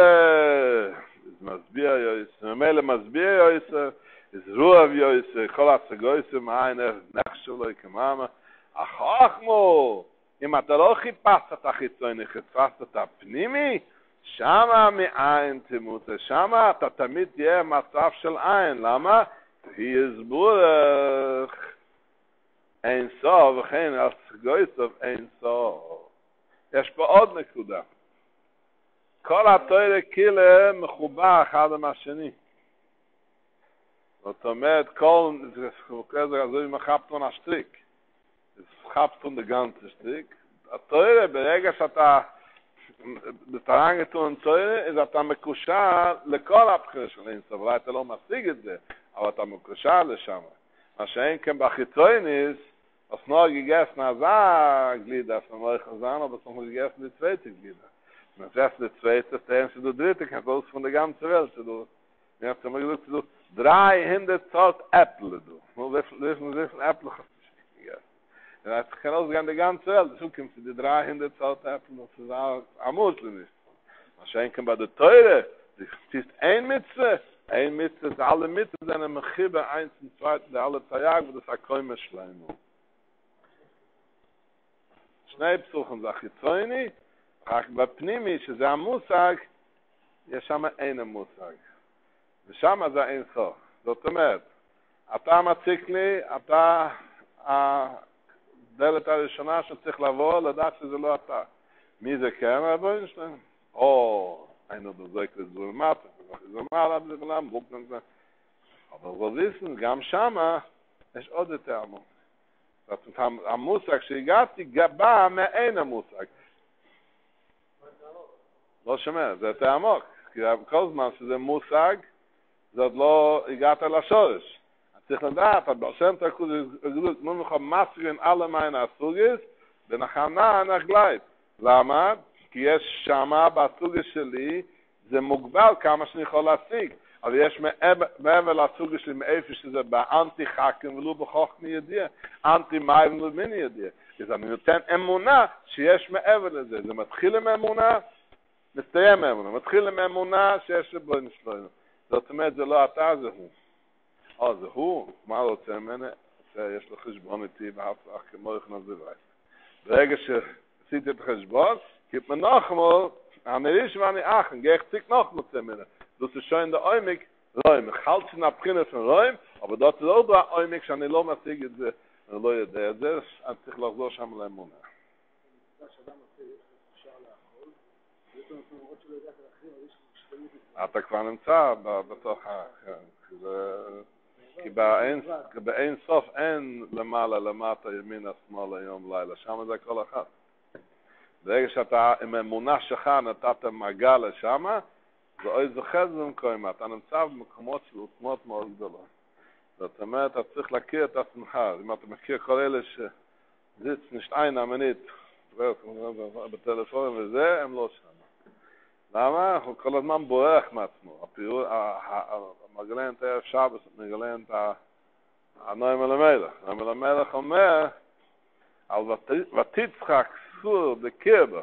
מסביר יויסר רוח יויסר כל השגויסר מאין נחשב לו כמאמה החוכמו אם אתה לא חיפשת את החיצוני חיפשת את הפנימי שמה מאין תמות שמה אתה תמיד תהיה מצב של עין למה? היא יסבורך אין סוף, וכן, הסגויסוף אין סוף. יש פה עוד נקודה. כל התורה כאילו מחובר אחד עם השני. זאת אומרת, כל, זה מחפתון השטריק. זה מחפתון דגנטה שטריק. התורה, ברגע שאתה בתרנגתון תורה, אז אתה מקושר לכל הבחיר של אין סוף. אולי אתה לא משיג את זה, אבל אתה מקושר לשם. מה שאין כאן בחיצויניס, was nur gegessen hat, Glieder, von euch gesagt, aber es noch gegessen die zweite Glieder. Und das erste, die zweite, das erste, die dritte, kannst du von der ganzen Welt. Du hast immer gesagt, du 300 Zoll Äpfel, du. Wie viel Äpfel hast du gegessen? Und das kann ausgehen die ganze Welt. So kommst du die 300 Zoll Äpfel, das ist auch am Muslim nicht. Was schenken bei der Teure, du ziehst ein Mitzwe ist alle Mitzwe, sind eine Mechibbe, 1 und 2, der alle Tayag, wo das Akkoime Schleimu. שני פסוכים זה החיצוני, רק בפנימי, שזה המושג, יש שם אין המושג. ושם זה אין סוף. זאת אומרת, אתה מציק לי, אתה הדלת הראשונה שצריך לבוא, לדעת שזה לא אתה. מי זה כן, רבוין שלהם? או, היינו דוזק לזולמת, זולמת, בגלם, בוקנן זה. אבל בוזיסן, גם שם, יש עוד יותר עמוק. המושג שהגעתי בא מאין המושג. לא שומע, זה יותר עמוק. כי כל זמן שזה מושג, זאת לא הגעת לשורש. צריך לדעת, אבל שם תקוד גדול, נו לך מסגן alle meine הסוגס, ונחנה נחגלית. למה? כי יש שמה בסוגס שלי, זה מוגבל כמה שאני יכול להשיג. אבל יש מעבר לסוגס שלי, מאיפה שזה באנטי חכים ולא בחוכמי ידיע, אנטי מים ולא מיני ידיע. אז אני נותן אמונה שיש מעבר לזה. זה מתחיל עם אמונה, מסתיים אמונה. מתחיל עם אמונה שיש בו נשלוינו. זאת אומרת, זה לא אתה, זה הוא. זה הוא, מה רוצה ממני? שיש לו חשבון איתי בהפך כמו איך נזירי. ברגע שעשיתי את החשבון, כי מנחמול, אני ריש ואני אחן, גאיך ציק נחמול צא ממני. זאת שוין דה אוימיק, רוים. Ich halte sie nach Beginn von רוים, aber dort ist auch da אוימיק שאני לא משיג את זה, אני לא יודע את זה, אני צריך לחזור שם לאמונה. אתה כבר נמצא בתוך כי באין סוף אין למעלה, למטה, ימין, השמאל, היום, לילה. שם זה כל אחד. ברגע שאתה עם אמונה שלך נתת מגע לשם, זה אוי זוכר זה במקום. אתה נמצא במקומות של עוצמות מאוד גדולות. זאת אומרת, אתה צריך להכיר את עצמך. אם אתה מכיר כל אלה שזיץ נשתיים אמנית, בטלפון וזה, הם לא שם. למה? הוא כל הזמן בורח מעצמו. המגלן תאר שבס, מגלן הנוי מלמלך. המלמלך אומר, על ותצחק סור בקרבה.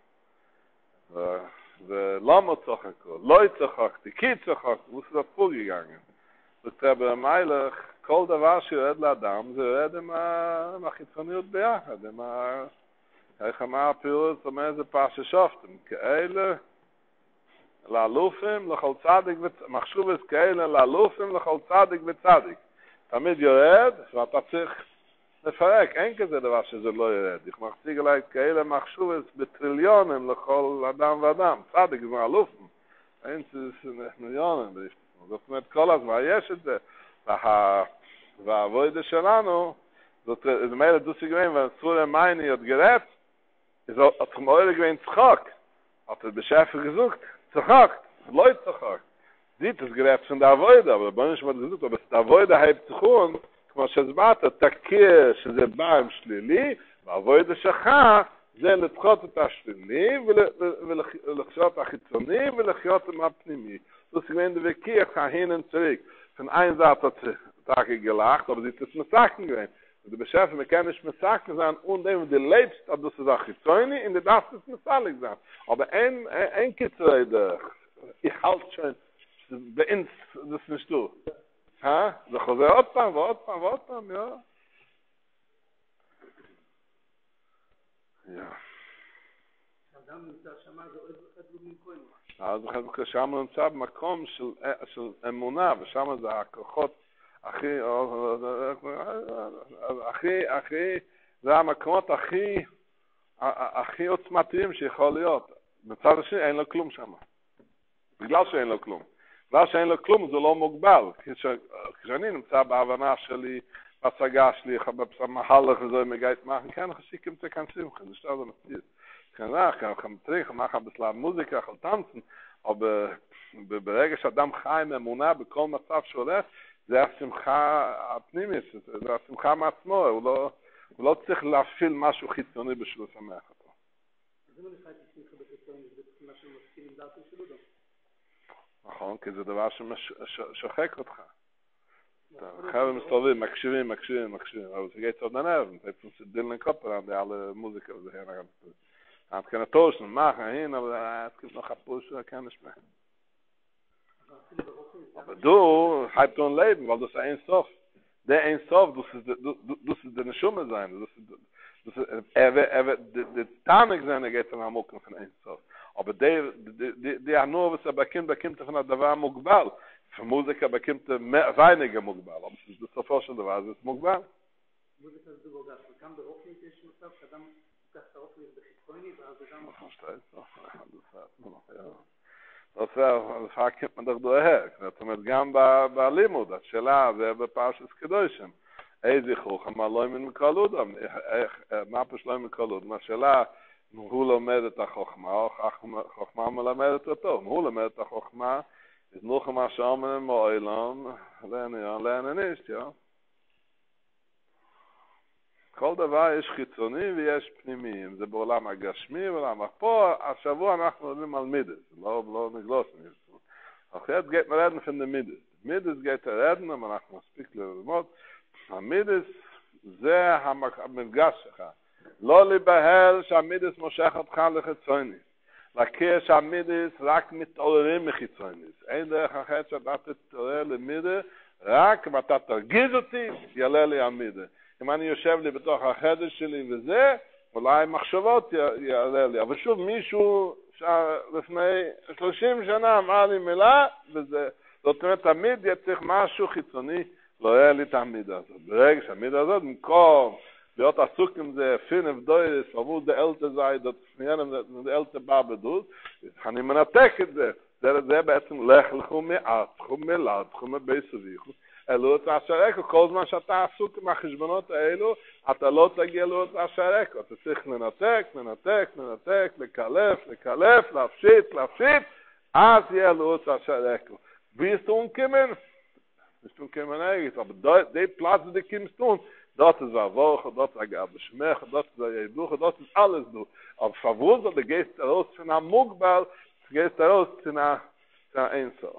ולמה צחקו? לא צחקתי, כי צחקתי. הוא עושה פור גגנגן. וכתב במלך, כל דבר שיורד לאדם, זה יורד עם החיצוניות ביחד. איך אמר הפירוט, זאת אומרת, זה פרשה שופטים. כאלה, לאלופים, לכל צדיק, מחשובס כאלה, לאלופים, לכל צדיק וצדיק. תמיד יורד, ואתה צריך לפרק. אין כזה דבר שזה לא יורד. איך מחציג עליי כאלה מחשובס בטריליונים לכל אדם ואדם. צדיק זה אלופים. אין מיליונים. זאת אומרת, כל הזמן יש את זה. והעבודה שלנו, זאת אומרת, דוסי גבין, וסורה מייני עוד גרט, זה מועד גבין צחוק. אתה בשפר גזוקת. צחק, לא צחק. Dit is gerecht von der Avoide, aber bei uns wird gesagt, aber der Avoide hat Tchun, כמו שהסברת, תכיר שזה בא עם שלילי, והעבודה שלך זה לדחות את השלילי, ולחיות את החיצוני, ולחיות עם הפנימי. Das gewinnt der Kirch hin und zurück. Von einer Seite hat es gelacht, aber sie ist es Messaken gewinnt. Und die Beschäftigung, wir können nicht Messaken sein, und dem du lebst, dass du es auch Chitzoni, und du darfst es Messalig sein. Aber ein Kitzrede, ich halte schon, bei uns, das ist nicht du. Ha? So חוזר עוד פעם, ועוד פעם, ועוד פעם, ja. Ja. אדם נמצא שמה, זה עוד אחד לא מנקוין. אז שם נמצא במקום של אמונה, ושם זה הכוחות הכי, זה המקומות הכי עוצמתיים שיכול להיות. בצד השני אין לו כלום שם. בגלל שאין לו כלום. בגלל שאין לו כלום זה לא מוגבל. כשאני נמצא בהבנה שלי, בהשגה שלי, במהלך וזה מגעית מה, כן, חשיקים תכנסים, זה שטר זה מסתיר. kann trinken, machen ein bisschen Musik, auch tanzen, aber ברגע שאדם חי עם אמונה בכל מצב שהולך, זה השמחה הפנימית, זה השמחה מעצמו, הוא לא צריך להפעיל משהו חיצוני בשביל לשמח אותו. אז אם אני חי את השמחה בחיצוני, זה מה שמסכים עם דעתו שלו גם? נכון, כי זה דבר ששוחק אותך. חבר'ה מסתובבים, מקשיבים, אבל זה geht so daneben, das ist ein Dillen Kopf an der alle Musiker, die hier nach hat keine Toasten machen hin, aber es gibt noch ein Push, kann nicht mehr. Aber du, halb dein Leben, weil das ist ein Sof. Der ein Sof, das ist der Schumme sein, das ist der Tanik sein, geht dann am Ocken von ein Sof. Aber der nur, was bekommt von der Davar Mugbal. Für Musiker bekommt weniger Mugbal, aber es ist das Sof schon der Weise, es ist Mugbal. Musiker ist übergabt, man kann beruflich ist, man kann das beruflich בחיצוני, ואז זה גם... das kommt man doch daher. זאת אומרת, גם בלימוד, השאלה זה בפרשת קדושים. איזה חוכם, מה לא מן מקלוד? מה פשוט מקלוד? השאלה, הוא לומד את החוכמה, או חוכמה מלמדת אותו. הוא לומד את החוכמה, ist noch einmal schauen im Eulam, lernen nicht, ja. כל דבר יש חיצוני ויש פנימי, אם זה בעולם הגשמי ועולם פה, השבוע אנחנו מדברים על מידס, לא נגלוס מזה. אחרת geht man reden von der Midas. Midas geht reden, aber אנחנו מספיק ללמוד. המידס זה המפגש שלך. לא להיבהל שהמידס מושך אותך לחיצוני. להכיר שהמידס רק מתעוררים מחיצוני. אין דרך אחרת שאתה תתעורר למידה, רק אם אתה תרגיז אותי, יעלה לי המידה. אם אני יושב לי בתוך החדר שלי וזה, אולי מחשבות יעלה לי. אבל שוב, מישהו לפני 30 שנה אמר לי מילה, וזה, זאת אומרת, תמיד יצריך משהו חיצוני, לא יהיה לי את המידה הזאת. ברגע שהמידה הזאת, במקום להיות עסוק עם זה, פין ודויס, עבור דה אלטה זי, דה אלטה בא בדוד, אני מנתק את זה. זה בעצם לכו מעטכו מלדכו מבייסוביכו. אלו את השרקו, כל זמן שאתה עסוק עם החשבונות האלו, אתה לא תגיע לו את השרקו. אתה צריך לנתק, לקלף, להפשיט, אז יהיה לו את השרקו. Wirst du umkommen? Wirst du umkommen eigentlich, aber der Platz, der kommst du, dort ist eine Woche, dort ist eine Beschmech, dort ist eine Duche, dort ist alles du. Aber verwundert, du gehst raus von einem Mugbal, du gehst raus von einem Einzelf.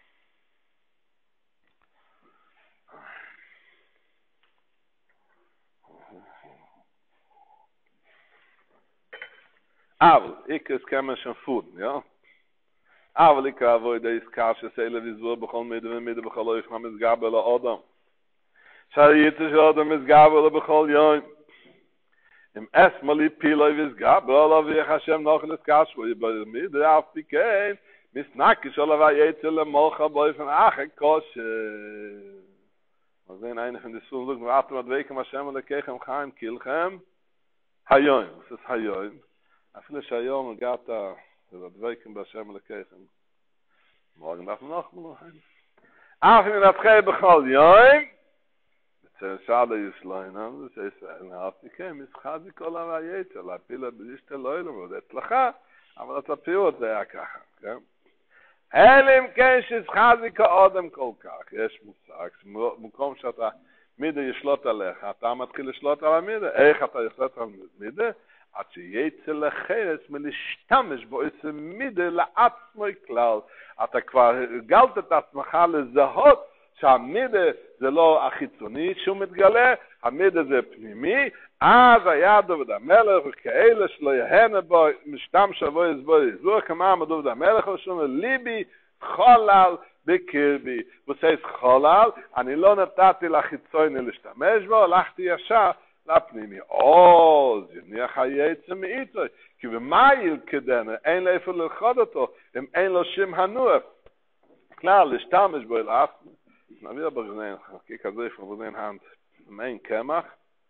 Aber ich kann mir schon fühlen, ja. Aber ich kann wohl das Kasche sehen, wie so bekommen mit bekommen ich mit Gabel Adam. Schau jetzt schon mit Gabel bekommen ja. Im erstmal Pilo ist Gabel, aber wir haben noch das Kasche bei mit der Afrika. Mis nak soll er jetzt mal bei von Kosche. Wir sehen eine von die Sonntag mit Weken was haben wir gekriegt am Gaim Kilgem. Hayon, das ist Hayon. אפילו שהיום הגעת לדבקים בשם לקחם. morgen darf noch mal ein. אף אם נתחיל בכל יום, בצרשדה ישלוינם, זה שישראל נאפתיקה, משחד כל הרעיית, להפיל בדישת אלוהים, ועוד הצלחה, אבל התפירות זה היה ככה, כן? אלם כן ששחד כאודם כל כך, יש מושג, במקום שאתה מידה ישלוט עליך, אתה מתחיל לשלוט על המידה, איך אתה ישלוט על מידה? עד שיצא לחרס מלהשתמש בו איזה מידה לעצמי כלל. אתה כבר הגלת את עצמך לזהות שהמידה זה לא החיצוני שהוא מתגלה, המידה זה פנימי, אז היה דוד המלך וכאלה שלא יהנה בו, משתמש בו יזבור, כמה אמר דוד המלך, ושום ליבי חולל בקרבי. וסייס חולל, אני לא נתתי לחיצוני להשתמש בו, הלכתי ישר, לפנימי, זה יניח היצא מאיתו, כי במייל כדנה, אין לו איפה ללכוד אותו, אם אין לו שם הנוח. כלל, להשתמש בו אל אף, נביא בגנן, חלקי כזה איפה בגנן הנד, אם אין קמח,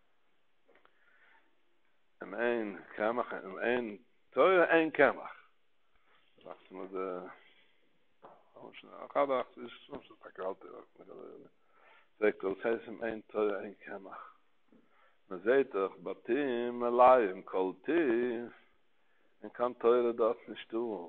אם אין תויר, אין קמח. זאת אומרת, אחד האחת, יש שום שתקלתי, זה כל סייסם אין תויר, אין קמח. Zeitach batim alayim kolti en kan teure das nicht tun.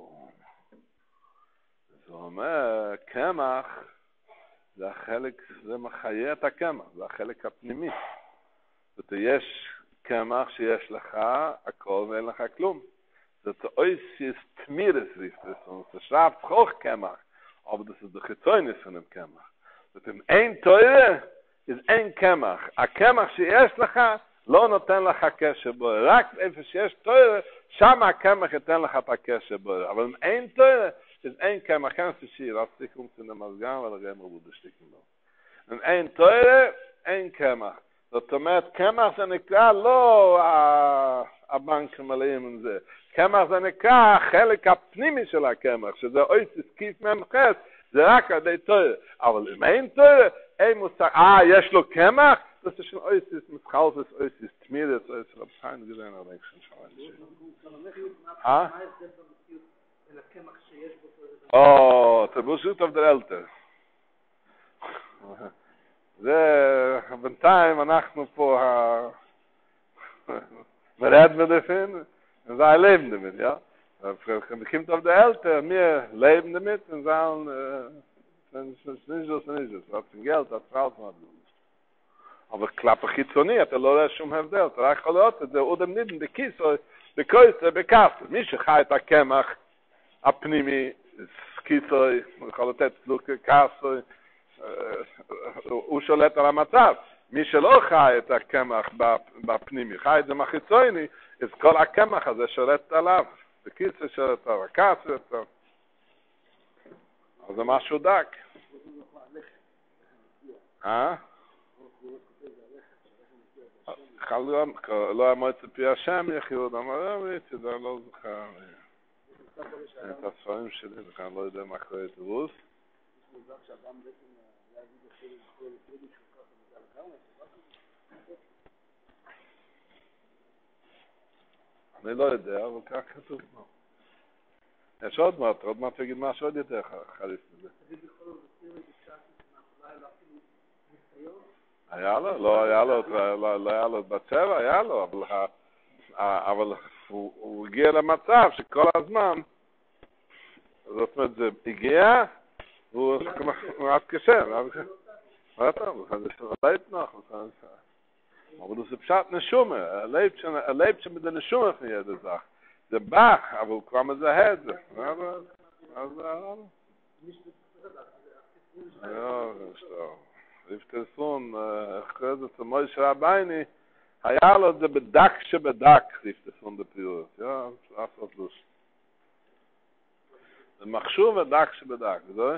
So kemach זה החלק, זה מחיה את הקמח, זה החלק הפנימי. זאת יש קמח שיש לך הכל ואין לך כלום. זאת אויסיס תמירס ריפטרסון, זה שרף חוך קמח, אבל זה חיצוינס von dem קמח. זאת אם אין תוירה, is אין קמח. הקמח שיש לך לא נותן לך קשר בו. רק איפה שיש תוירה, שם הקמח ייתן לך את הקשר בו. אבל אם אין תוירה, is אין קמח. כאן זה שיר, אז תיקום צינם מזגן ולרם רבוד השתיקים לו. אם אין תוירה, אין קמח. זאת אומרת, קמח זה נקרא לא הבנק מלאים עם זה. קמח זה נקרא החלק הפנימי של הקמח, שזה אויסיס כיף ממחס, זה רק עדי תוירה. אבל אם אין תוירה, אין מושג, יש לו קמח? Das ist schon äußerst mit Kalfes, äußerst Tmides, äußerst Abschein, gesehen, aber ich schon Oh, der Besuch auf der Eltern. זה, בינתיים אנחנו פה, מרד מדפן, זה הלב דמד, יא? Kommt auf der Eltern, wir leben damit und sagen, es ist nicht so, was für Geld, das braucht man. Aber klappe חיצוני, אתה לא רואה שום הבדל, אתה רק יכול לראות את זה, עוד הם נידן, בכיסוי, בקויסר, בקסר. מי שחי את הקמח הפנימי, כיסוי, יכול לתת קסוי, הוא שולט על המצב. מי שלא חי את הקמח בפנימי, חי את זה מחיצוני, אז כל הקמח הזה שולט עליו. בכיסוי שולט עליו, הקסר, אז זה משהו דק. חלום, לא אמרת פי השם יחיוד, אמרתי, זה לא זוכר. את הספרים שלי, אני לא יודע מה קורה את רוס. אני לא יודע, אבל כך כתוב. יש עוד מעט תגיד משהו עוד יותר חריף מזה. היה לו, לא היה לו בצבע, היה לו, אבל הוא הגיע למצב שכל הזמן, זאת אומרת, זה הגיע, הוא רק קשה, זה לייב נוח, אבל זה פשט נשומה, הלייב שמדה נשומה נהיה זה זך, זה בא, אבל הוא כבר מזהה את זה, אז ליפטסון, אחרי זה צמוי של הבייני, היה לו את זה בדק שבדק, ליפטסון בפיורת, לעשות לוש. זה מחשוב ודק שבדק, זה?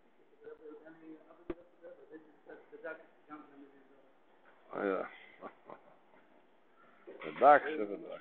בדק שבדק.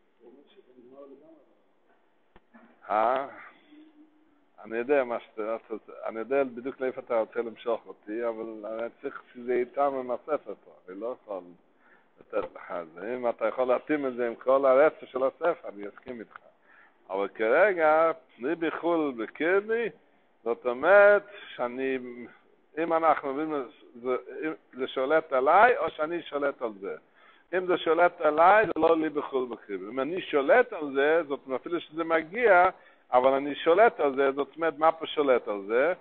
אני יודע מה שאתה רוצה, אני יודע בדיוק לאיפה אתה רוצה למשוך אותי, אבל אני צריך שזה איתם עם הספר פה, אני לא יכול לתת לך את זה. אם אתה יכול להתאים את זה עם כל הרצף של הספר, אני אסכים איתך. אבל כרגע, אני בחול בקרבי, זאת אומרת שאני, אם אנחנו מבינים, זה שולט עליי או שאני שולט על זה. אם זה שולט עליי, זה לא לי בחול בקרבי. אם אני שולט על זה, זאת אומרת, אפילו שזה מגיע, אבל אני שולט על זה, זאת אומרת, מה פה שולט על זה?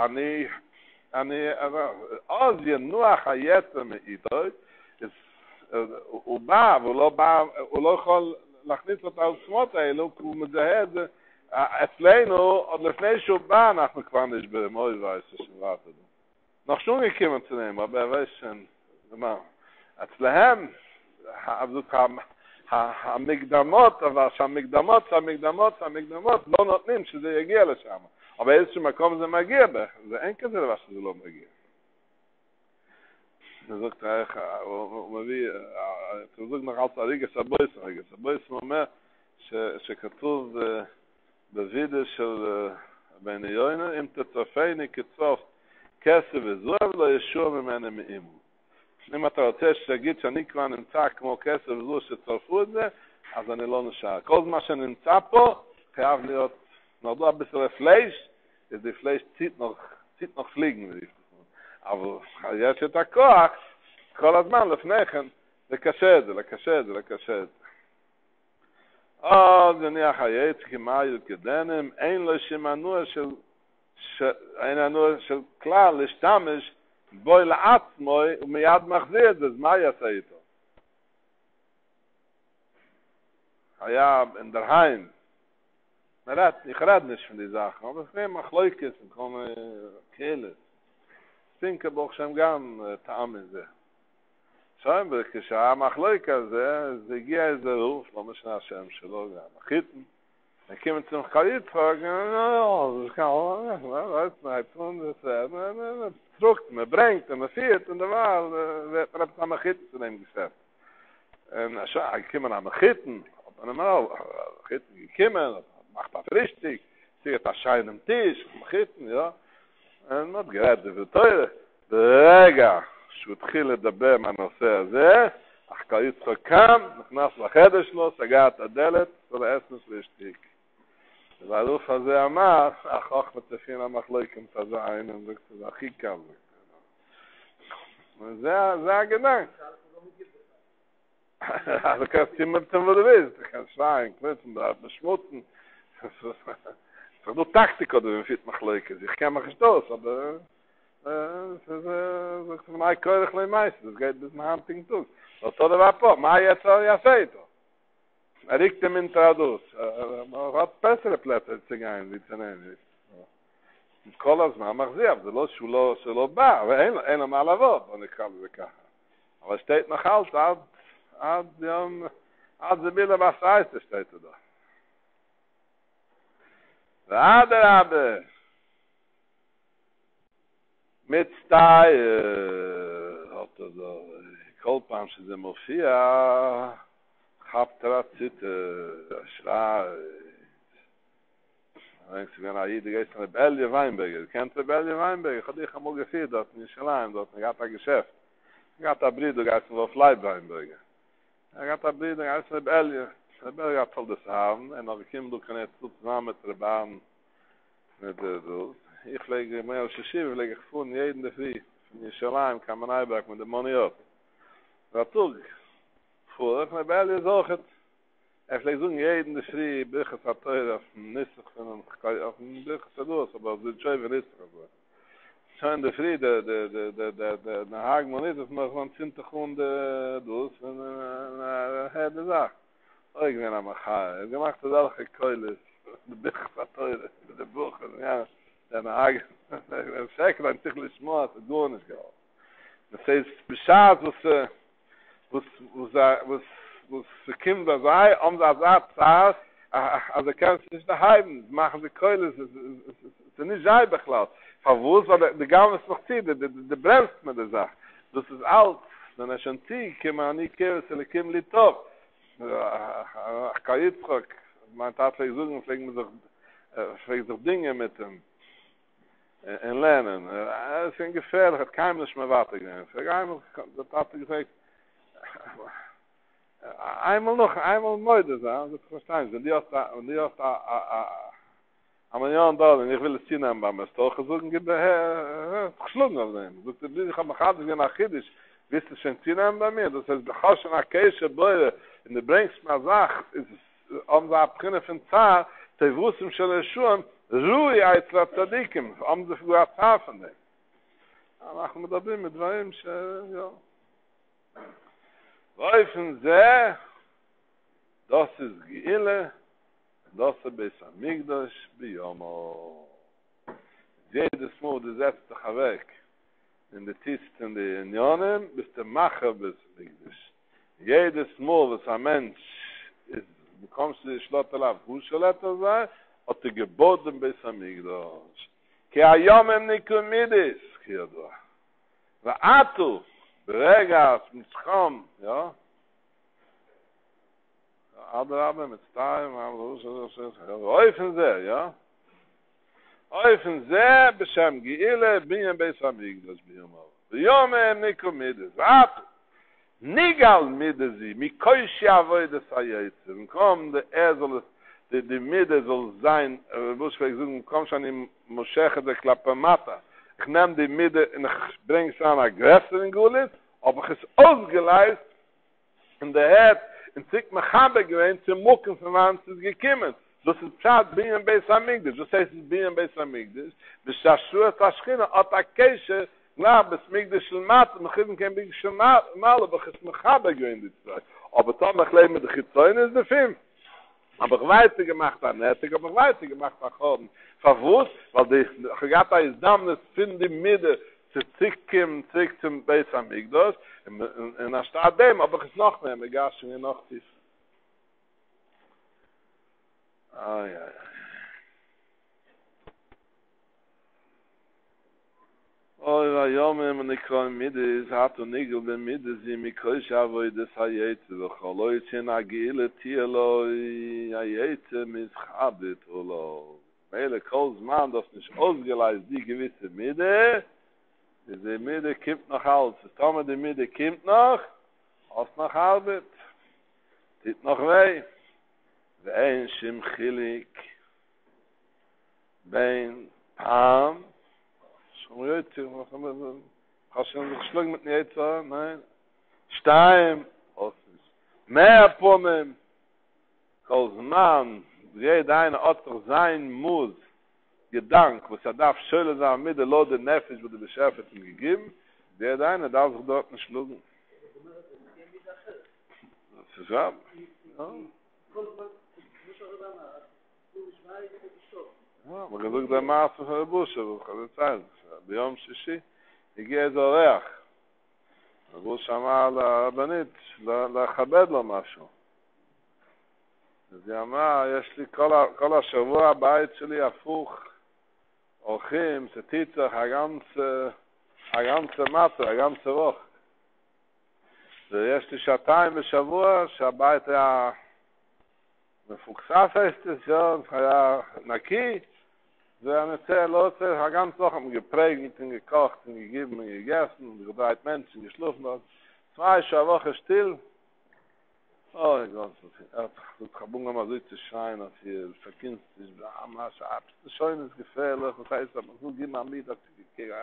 אז ינוח היצר מאיתו, הוא בא, הוא לא יכול להכניס את העוצמות האלו, כי הוא מזהה את זה. אצלנו, עוד לפני שהוא בא, אנחנו כבר נשברים, אוי וייס, ששברת את זה. נחשו נקים אצלנו, הרבה ושן, אצלהם, המקדמות, אבל שהמקדמות לא נותנים שזה יגיע לשם. אבל איזשהו מקום זה מגיע, זה אין כזה דבר שזה לא מגיע. נזוק תאריך, הוא מביא, תזוק נחל צריגה סבויס אומר שכתוב בוידא של בן יוינה, אם תצרפני כצוף כסף וזוב, לא ישוע ממנה מאימו. אם אתה רוצה שתגיד שאני כבר נמצא כמו כסף וזו שצרפו את זה, אז אני לא נשאר. כל זמן שנמצא פה, חייב להיות, נורדו בסדר פלייש, איזה פלייש ציט נוח פליגן. אבל יש את הכוח, כל הזמן לפני כן, לקשה את זה. אז נניח היית כמאיו כדנם, אין לו שמנוע של כלל להשתמש, בוי לעצמו, ומיד מחזיר את זה, אז מה יעשה איתו? היה in der Heim, ich red nicht von die Sachen, aber es nehmen Achleukes und kommen Kehles. Stinke boch שם גם טעם מזה. שם, וכשהיה מחלויקה הזה, זה הגיע איזה רוף, לא משנה השם שלו, גם החיתן, הקים את צמח יצחק, זה כאן, druckt, man bringt, man fährt und da war, wird man am Achitten zu dem Geschäft. Und ich komme am Achitten, und dann mal, Achitten gekommen, macht das richtig, sieht das Schein am Tisch, am Achitten, ja. Und man hat gerät, das wird teuer. ברגע שהוא התחיל לדבר מהנושא הזה, אחר יצחק קם, נכנס לחדר שלו, סגר את הדלת, ולאסנס והשתיק. והרוף הזה אמר, החוך מצפין המחלוקים את הזין, זה הכי קל. זה הגנן. Also kannst du mit dem Wiedewist, du kannst schreien, knitzen, da beschmutzen, Es ist nur Taktik, oder wie fit Machleukes. Ich kann mich stoßen, aber es ist mein Körperlich meistens. Das geht bis nach Hunting tun. Das soll er ab, mal jetzt ja seht. Riecht dem Intradus. Man hat bessere Plätze zu gehen, wie zu nehmen. כל הזמן מחזיר, זה לא שהוא לא בא, ואין לו מה לבוא, בוא נקרא לזה ככה. אבל שתית נחלת עד זה בילה בסייסטה שתית תודה. ועד הרבה, מצטייר, כל פעם שזה מופיע, חפטרצית, אשראי, ich bin ein Jede geist von Rebellie Weinberger. Kennt Rebellie Weinberger? Ich hatte dich einmal geführt dort in Jerusalem, dort gab ein Geschäft. Gab ein Bruder, geist von Leib Weinberger. Gab ein Bruder, geist von Rebellie. Rebellie hat voll das haben, und dann kam du kann jetzt zusammen mit der Bahn, mit der Dose. Ich lege mehr als Schiff, lege ich vor, jeden der Früh, von Jerusalem, kam man Eiberg mit dem Money up. Das tue ich. Vor, Rebellie sagt, vielleicht sagen jeden der Früh, Bücher hat teuer auf dem Nissach, auf dem Bücher zu los, aber auf den Schäufer Nissach. Schon der Früh, der Hagen von Nissach, noch von 20 los, und er hat gesagt, oh, ich bin am Achai, er gemacht das alle Keulis, der Bücher hat teuer, der Bucher, ja, der Hagen, er sagt, ein Tichel ist Schmort, das gar nicht gehabt. Das heißt, Bescheid, was Kinder sei, das sagt, also kannst du nicht daheim, machen sie Keule, es ist nicht sei beklaut. Verwusst, weil der Gaum ist noch zieht, der bremst mir die Sache. Das ist alt, wenn er schon zieht, kann man nicht kehren, es kommt nicht auf. Ich kann jetzt zurück, mein Tat vielleicht suchen, vielleicht sich Dinge mit ihm und lernen. Es ist gefährlich, hat keinem nicht mehr weitergehen. Das hat er gesagt, einmal Möde sein, das verstehen Sie. Und die hast $1 Million, und ich will es ziehen haben, beim Stoch gesucht, gibt geschlungen auf dem. Ich habe mich gerade wie nach Kiddisch, willst du schon ziehen haben bei mir? Das heißt, du hast schon eine Käse, Bäuer, und du bringst mir Sache, um sie abgewinnen von Zahn, die wussten schon in Schuhen, Ruhe als Tzadikim, um sie für die Zahn von dem. Dann machen wir das mit Weim, ja. Läufen sie, das ist Geile, das ist Beis Hamikdash, Biyomo. Jedes Mal, du setzt dich weg, in der Tist, in die Unionen, bis der Macher Beis Hamikdash. Jedes Mal, was ein Mensch ist, bekommst du die Schlotterlauf, wo Schlotter sei, hat die geboten Beis Hamikdash. Ki ayomem nikumidis, kiyadwa. Va atu, Beregas, mit Scham, ja. Adrabe, mit Stein, Häufen sehr, ja. Häufen sehr, Beshem Geile, Binyan Beis Hamikdash, Biyomov. Biyomem Nikomides, Atu. Nigal Midesi, Mikoishi Avoides Hayetze. Komm, der soll es, die Mitte soll sein, wo ich sagen, komm schon im Moscheche der Klappamata. Ich nehme die Mitte und ich bringe es an Aggressor in Gulis, aber ich es ausgeleist in der Herd und sich Mechabe gewähnt zum Mucken von wann es ist gekommen. Das ist Pschad, Binyan Beis Hamikdash. Das heißt, Binyan Beis Hamikdash. Bis Shashua Tashchina, Atakeshe, klar, bis Mikdash Shalmat, Mechidin kein Mikdash Shalmat, aber ich es Mechabe gewähnt die Zeit. Aber dann noch leben mit der Chitzoin ist der Film. Aber ich weiter gemacht an Nettig, aber ich weiter gemacht an Choden. Verwusst, weil die Chagata ist Damnes in die Mitte zu zicken, zick zum Beis Hamikdash, und da steht dem, aber ich es noch mehr, mir gar schon noch tief. Ah, ja. Oh, ja, Yomem und Nikon Midis, hat und Nigel ben Midis, die Mikoish Avoides Hayetze, doch Aloychen Agile Tierloi, Hayetze mischabit Olo. Meile Kolzman, das nicht ausgeleist, die gewisse Mitte, diese Mitte kommt noch alles. Tome die Mitte kommt noch, hast noch Arbeit, tut noch weh. Ve'en Shim Chilik, Ben Pam, schon richtig, hast du noch geschlagen mit Nietzsche? Nein. Stein, Ossis. Mehr Pommen, Kolzman, jeder eine hat doch sein muss, Gedank, was darf schöne sein, mit der Lode Nefesh, wo die Beschäftigten gegeben, jeder eine darf sich dort nicht schlugen. Das ist ja. Ja, aber gesagt, der Maße von der Busche, wo ich habe Zeit. ביום שישי הגיע איזה אורח. והוא שמע לבנית לכבד לו משהו. אז היא אמרה, יש לי כל השבוע הבית שלי הפוך, אורחים, שתיצח, הגנצה מטה, הגנצה רוח. ויש לי שעתיים בשבוע שהבית היה מפוקסס האסטציון, היה נקי, והנצא לא רוצה, הגנצה רוח, גפרגט, גקוחת, גגיב, גגסן, גדרeit Menschen, geschlafen, 2 Wochen still. Oh, Gott, das Kabunga mal so zu schreien, dass hier verkinst sich, das Scheun ist gefährlich, das heißt, man so gibt man mit, dass die Kirche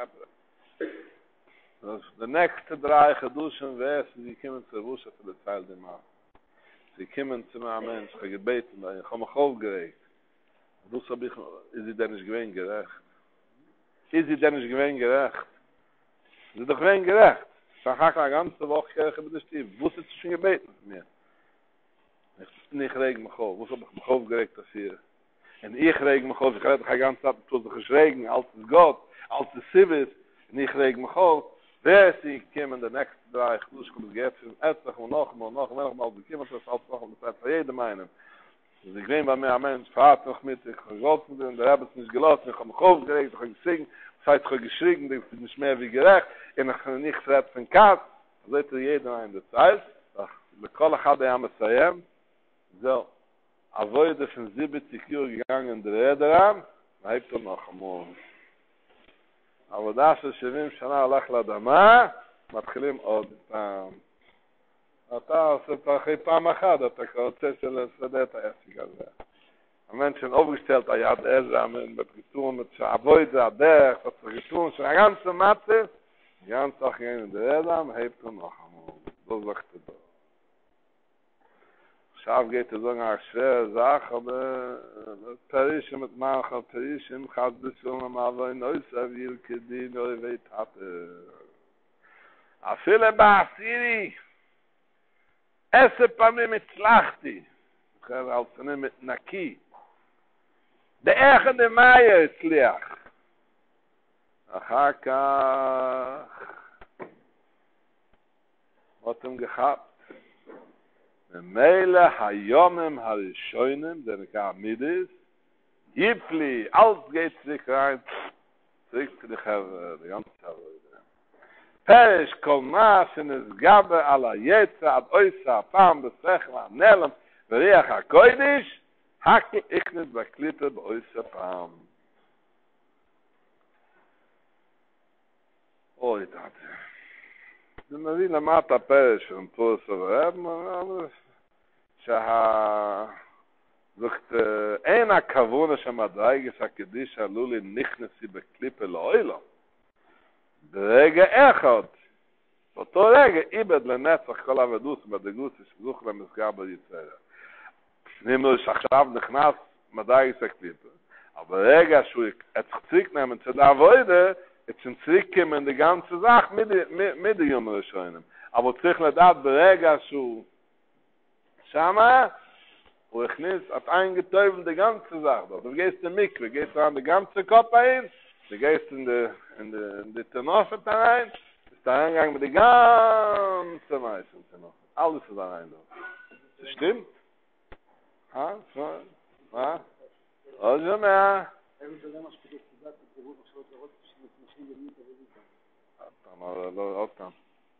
hat. Die nächste 3 geduschen, wer ist, die kommen zur Wusche für die Zeit der Mann. Sie kommen zu einem Mensch, gebeten, ich habe mich aufgeregt. Dus habe ich, ist sie denn nicht gewinn gerecht? Ist sie denn nicht gewinn gerecht? Sie ist doch gewinn gerecht. Ich sage, eine ganze Woche Kirche mit der Stief. Wusste sie schon gebeten von mir? Ich reg mich auf. Wusste habe ich mich aufgeregt dafür? Und ich reg mich auf. Ich rede die ganze Zeit, zu sich regen, als es Gott, als es Sibis. Und ich reg mich auf. Wer ist sie gekommen, der nächste 3 Schlusskommen, geht für etwas und noch mal gekommen, das ist alles noch mal Zeit für jeden meinen. Dus ik weet bij mij een mens, vaart nog met, ik ga geroten doen, daar hebben ze niet gelaten, ik ga me overgerekt, ik ga gesingen, ik ga geschrikken, ik vind niet meer wie gerecht, en ik ga niet gered van kaart. Dat weet er jeder in de tijd. De kolle gaat hij aan het zeggen, zo, avoide van 70 uur gegangen de reder aan, maar heeft er nog een morgen. עבודה של 70 שנה הלך לאדמה, מתחילים עוד פעם. אתה עושה פה אחרי פעם אחת, אתה רוצה לסדר את העסק הזה. המנשן aufgestellt היד עזרא, בפריטון, שעבוד זה הדרך, בפריטון, שהגנצה מצה, גנצה אחרינו דרדם, היפתו נחמו. לא זכת דו. עכשיו geht es so eine schwere Sache, aber Paris mit Manchal Paris im hat das so mal ein neues Avil kedi neu weit hat. A viele Basiri. Esse pame mit Slachti. Kann auch mit Naki. Der erste Mai ist leer. אחר כך אותם gehabt. Mele hayomem harishonim, der Kamidis, Gipli, alles geht sich rein, zurück zu die ganze Zeit. Perish kol mas in es gabe ala yetza ad oisa pam besechla nelem, veriach hakoidish, hakel iknet baklita be oisa pam. Oi, tate. זה מביא למטה פרש של פורס הרב, אבל זאת אין הכוונה שהמדרגס הקדיש עלו לי נכנסי בקליפה לאוילו. ברגע אחד, באותו רגע איבד לנצח כל העבדוס בדגוס שזוך למסגר בישראל. נאמר שעכשיו נכנס מדרגס הקליפה, אבל ברגע שהוא הצחיק נאמן צדה אבוידה, jetzt sind zurückgekommen die ganze Sache mit den Jüngeren Schönen. Aber צריך לדעת ברגע שהוא שמה, הוא הכניס, hat eingetäubt die ganze Sache dort. Du gehst in Mikve, gehst an die ganze Kopf ein, du gehst in die Tenofet rein, ist da reingegangen mit die ganze meisten Tenofet. Alles ist da rein dort. Das stimmt? Ha? So? Ha? Also mehr. אבל לא, עוד פעם.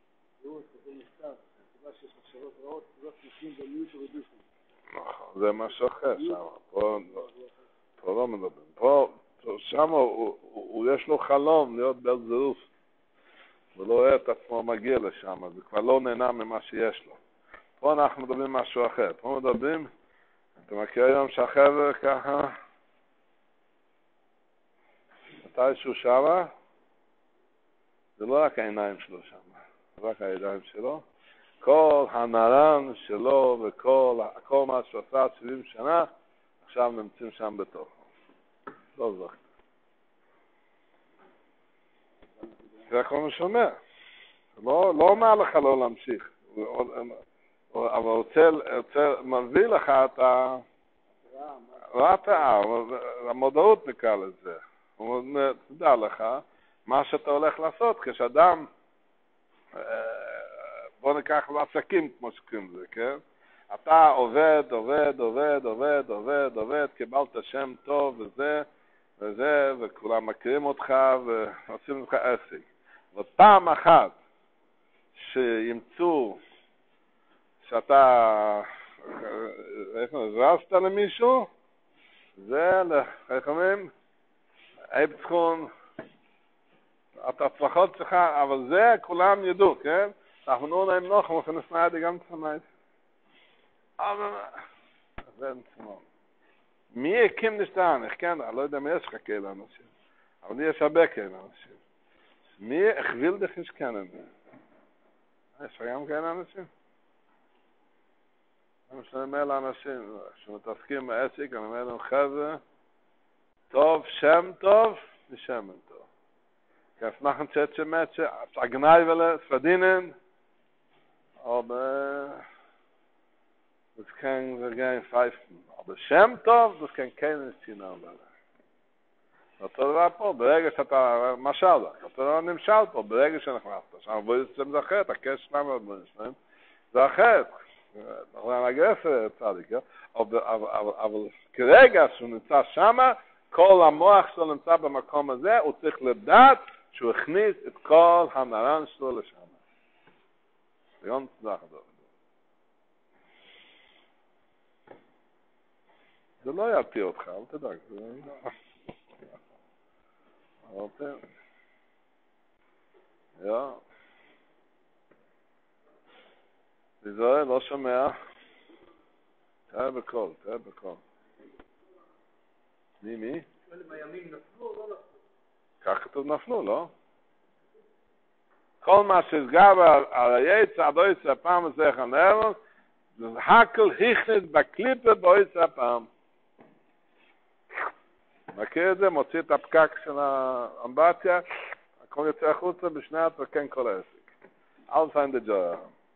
זה משהו אחר שם. פה לא מדברים. פה, שם יש לו חלום להיות בלזרוף. הוא לא רואה את עצמו מגיע לשם, זה כבר לא נהנה ממה שיש לו. פה אנחנו מדברים משהו אחר. פה מדברים, אתה מכיר היום שהחבר ככה, מתישהו שמה, זה לא רק העיניים שלו שם, זה רק הידיים שלו. כל הנרן שלו וכל מה שהוא עשה 70 שנה, עכשיו נמצאים שם בתוכו. לא זוכר. זה כל מה שאומר. לא אומר לך לא להמשיך. אבל רוצה מביא לך את המודעות נקרא לזה. הוא אומר, תדע לך, מה שאתה הולך לעשות, כשאדם, בוא ניקח לעסקים כמו שקוראים לזה, כן? אתה עובד, קיבלת שם טוב וזה, וכולם מכירים אותך ועושים לך עסק. ופעם אחת שימצאו שאתה רזת למישהו, זה, איך אומרים? אבצחון, אתה הצלחות שלך, אבל זה כולם ידעו, כן? אנחנו נראו להם נוח, אנחנו נסנע את זה גם צמאית. אבל זה נצמאו. מי הקים נשתן? אני לא יודע מי יש לך כאלה אנשים. אבל לי יש הרבה כאלה אנשים. מי הכביל דחיש כנן? יש לך גם כאלה אנשים? אני אומר לאנשים, שמתעסקים בעסק, אני אומר להם חבר'ה, טוב, שם טוב, ושמן טוב. כי אנחנו צ'ט שמת, שהגנאי ולס, verdienen, aber das kann wir gehen pfeifen. Aber שם טוב, das kann keiner ziehen an. אותו דבר פה, ברגע שאתה, משל, אותו דבר נמשל פה, ברגע שנכנסת, עכשיו בואי זה אחרת, הקש שלנו זה אחרת. אנחנו נגרף צדיק, אבל כרגע שהוא נמצא שמה, כל המוח שלו נמצא במקום הזה, הוא צריך לדעת שהוא הכניס את כל הנרן שלו לשם. זה יום צדח הדבר. זה לא ירתיע אותך, אל תדאג. אל תדאג. זה לא שומע. תראה בכל. מי? הימים נפלו או לא נפלו? כך כתוב נפלו, לא? כל מה שסגר על היצע, הדויצע הפעם הזה חנרנו, זה הכל הכנס בקליפה בויצע הפעם. מכיר את זה? מוציא את הפקק של האמבטיה, הכל יוצא החוצה בשנת וכן כל העסק. אל פיין דה ג'ויה.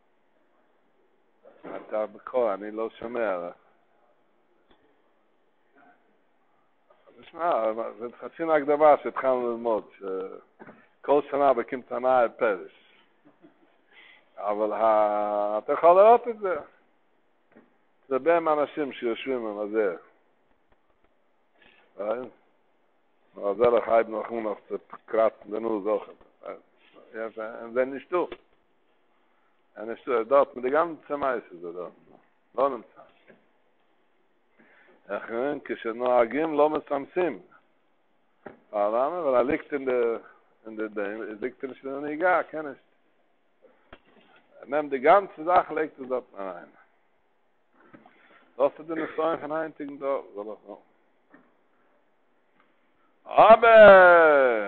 אתה בכל, אני לא שומע. תשמע, זה חצי מהקדמה שהתחלנו ללמוד, שכל שנה בקמתנה פרש. אבל אתה יכול לראות את זה. זה בין אנשים שיושבים עם הזה. אבל זה לחי בנו אחמונה, זה קראת לנו זוכר. זה נשתו. נשתו, דעות, גם צמאי שזה דעות. לא נמצא. אחרים, כשנוהגים לא מסמסים. למה? אבל הליקטן הליקטן של הנהיגה, כן יש. נם די ganze Sache legt es dort rein. Das ist die Nussoin von Heintigen da, soll das noch. Aber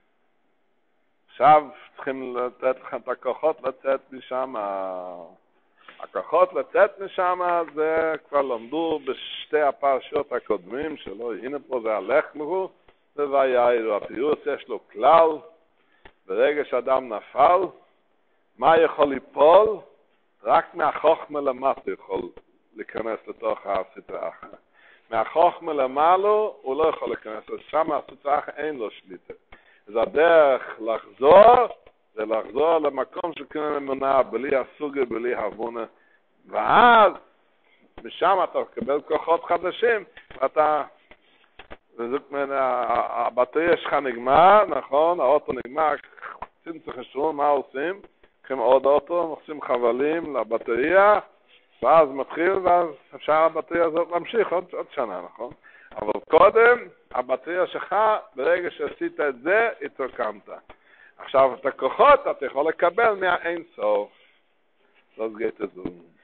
עכשיו צריכים לתת לכם את הכוחות לצאת משם. הכוחות לצאת משם זה כבר למדו בשתי הפרשות הקודמים שלו. הנה פה זה הלך לו, זה ויעירו. הפירוש יש לו כלל. ברגע שאדם נפל, מה יכול ליפול? רק מהחוכמה למטה יכול להיכנס לתוך הסטרה אחת. מהחוכמה למעלה הוא לא יכול להיכנס. שם הסטרה אחת אין לו שליטה. אז הדרך לחזור, זה לחזור למקום שכנראה אמונה, בלי הסוגה, בלי הבונה. ואז, משם אתה מקבל כוחות חדשים, ואתה, וזאת אומרת, הבטריה שלך נגמר, נכון? האוטו נגמר, צריך לשאול מה עושים? לוקחים עוד אוטו, עושים חבלים לבטריה, ואז מתחיל, ואז אפשר הבטריה הזאת להמשיך עוד שנה, נכון? אבל קודם, הבטריה שלך, ברגע שעשית את זה, התרקמת. עכשיו, את הכוחות אתה יכול לקבל מהאין סוף. לא סגית את זה.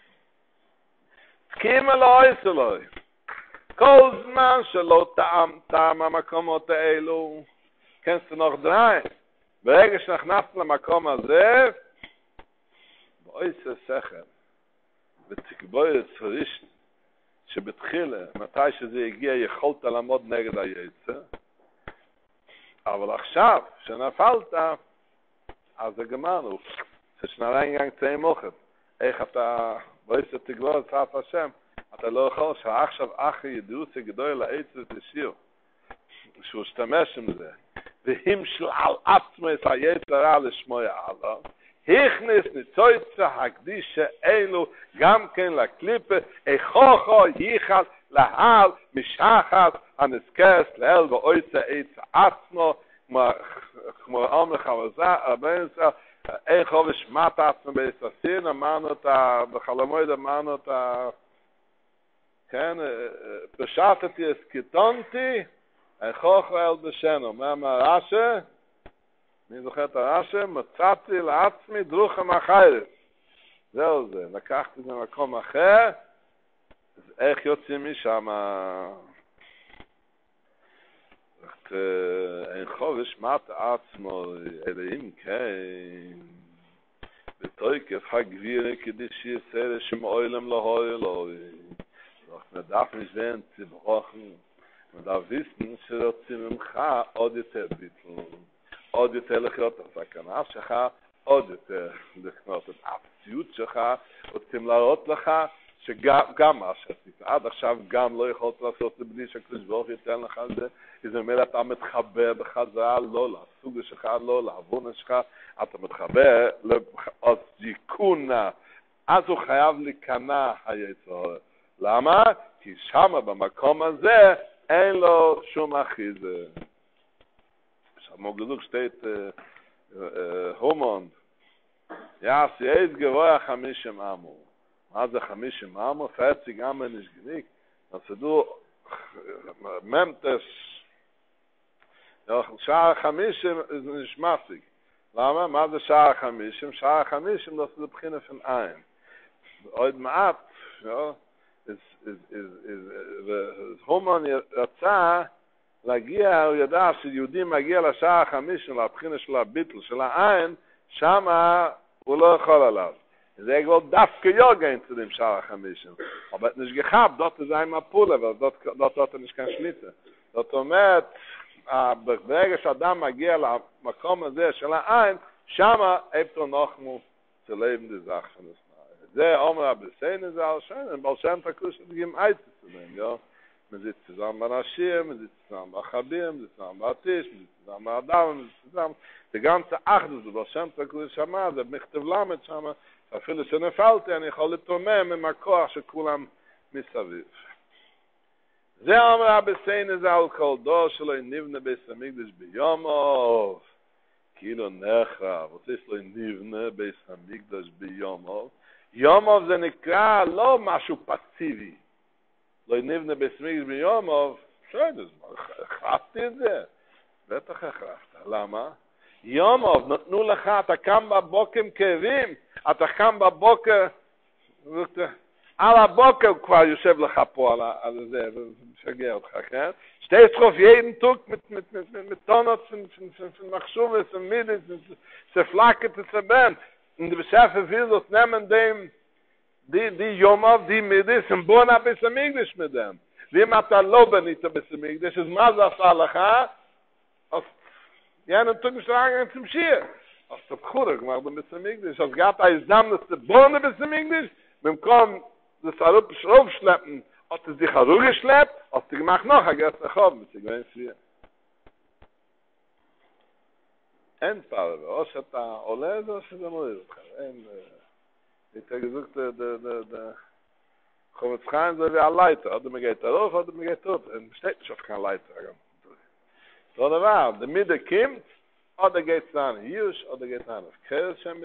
תקים אלוהי סלוי. כל זמן שלא טעם המקומות האלו, כן, זה נוח דריים. ברגע שנכנסת למקום הזה, בואי שכל, ותקבוי את פרישן, שבתחילה, מתי שזה הגיע, יכולת לעמוד נגד היצר, אבל עכשיו, שנפלת, אז זה גמרנו. זה שנראה גם קצת מוחד. איך אתה, בואי שתגלור את צעת השם, אתה לא יכול שעכשיו אחרי ידעו שגדול לעצר תשיר, שהוא השתמש עם זה, והמשל על עצמו את היצר רע לשמוע עליו, הכניס ניצויצה הקדיש שאלו גם כן לקליפה, איכוכו ייחד להל משחת הנזכס לאל ואויצה עצה עצמו, כמו אומרך הבן ישראל, איכו ושמעת עצמו ביססין, אמרנו אותה, בחלמוד אמרנו אותה, כן, פשטתי הסקיטונתי, איכוכו אל בשנו, מה רש"י? אני זוכר את הרש"י, מצאתי לעצמי דרוכם אחרת. זהו זה, לקחתי את זה למקום אחר, אז איך יוצאים משם? אין חובש מת עצמו, אלוהים כן, בתוקף הגביר כדיש יסר שמועלם להוי אלוהי. נדף משבן צברוכן, נדף ויסן שרוצים ממך עוד יותר ביטלון. עוד יותר לחיות את הסכנה שלך, עוד יותר לקנות את האפסיות שלך, רוצים להראות לך שגם מה שעשית עד עכשיו גם לא יכולת לעשות את זה בלי שהקדוש ברוך הוא ייתן לך את זה, כי זה אומר אתה מתחבר בחזרה לא לסוג שלך, לא לעוון שלך, אתה מתחבר לעוד זיכונה, אז הוא חייב להיכנע היצר. למה? כי שמה במקום הזה אין לו שום אחיזה. Mogeluk steht Homond. Ja, sie ist gewohr 50 Amo. Also 50 Amo, 40 Amo nicht genug. Also du memtes ja, Schar 50 ist nicht massig. Lama, ma de Schar 50? Schar 50, das ist der Beginn von ein. Oid maat, ja, ist Homond יצא להגיע, הוא ידע שיהודי מגיע לשעה 5 לבחינה של הביטל, של העין, שם הוא לא יכול עליו. זה כבר דווקא יוגה אינצדים שעה 5. אבל נשגחה, דות זה עם הפולה, ודות נשכן שליטה. זאת אומרת, ברגע שאדם מגיע למקום הזה של העין, שם איפתו נוחמו צלבים דזך שנסנאי. זה אומר הבסיין, זה על שם, אבל שם תקוש את גמעית אצלם, יו. Man sitzt zusammen bei Raschir, man sitzt zusammen bei Chabir, man sitzt zusammen bei Tisch, man sitzt zusammen bei Adam, man sitzt zusammen. Die ganze Achdus, was Shem Takul Shama, der Michtav Lamed Shama, אפילו שנפלתי, אני יכול לתומם עם הכוח שכולם מסביב. זה אומר הבסיין זה על כל דור שלו נבנה בית המקדש ביומוב, כאילו נחרב, רוצה שלו נבנה בית המקדש ביומוב. יומוב זה נקרא לא משהו פסיבי, לא נבנה בסמיגש ביומוב, בסדר, החלפתי את זה. בטח החלפת. למה? יומוב, נתנו לך, אתה קם בבוקר עם כאבים, אתה קם בבוקר, על הבוקר הוא כבר יושב לך פה על זה, ומשגע אותך, כן? שתי סחוף jeden Tag mit Tonot von Machschuves und Midis, zerflackert es erbent. Und die Beschefe will das nehmen dem, die Yomov, die Midis, und bohren ein bisschen Migdisch mit dem. Wie man da loben nicht ein bisschen Migdisch, ist Mazas Alacha, als jenen Tag nicht reingehen zum Schier. Als der Pchurig macht ein bisschen Migdisch, als gab ein Samen, dass der bohren ein bisschen Migdisch, mit dem Korn das aufschleppen, hat es sich herumgeschleppt, hat es gemacht noch, er geht nach oben, mit sich gewinnt früher. Ein paar, was hat da Ole, das ist ein Ole. Ich habe gesagt, Chometz Chaim so wie ein Leiter, oder man geht darauf, oder man geht darauf, und steht nicht auf kein Leiter. So, da war, der Mitte kommt, oder geht es an Hirsch, oder geht es an auf Kirche,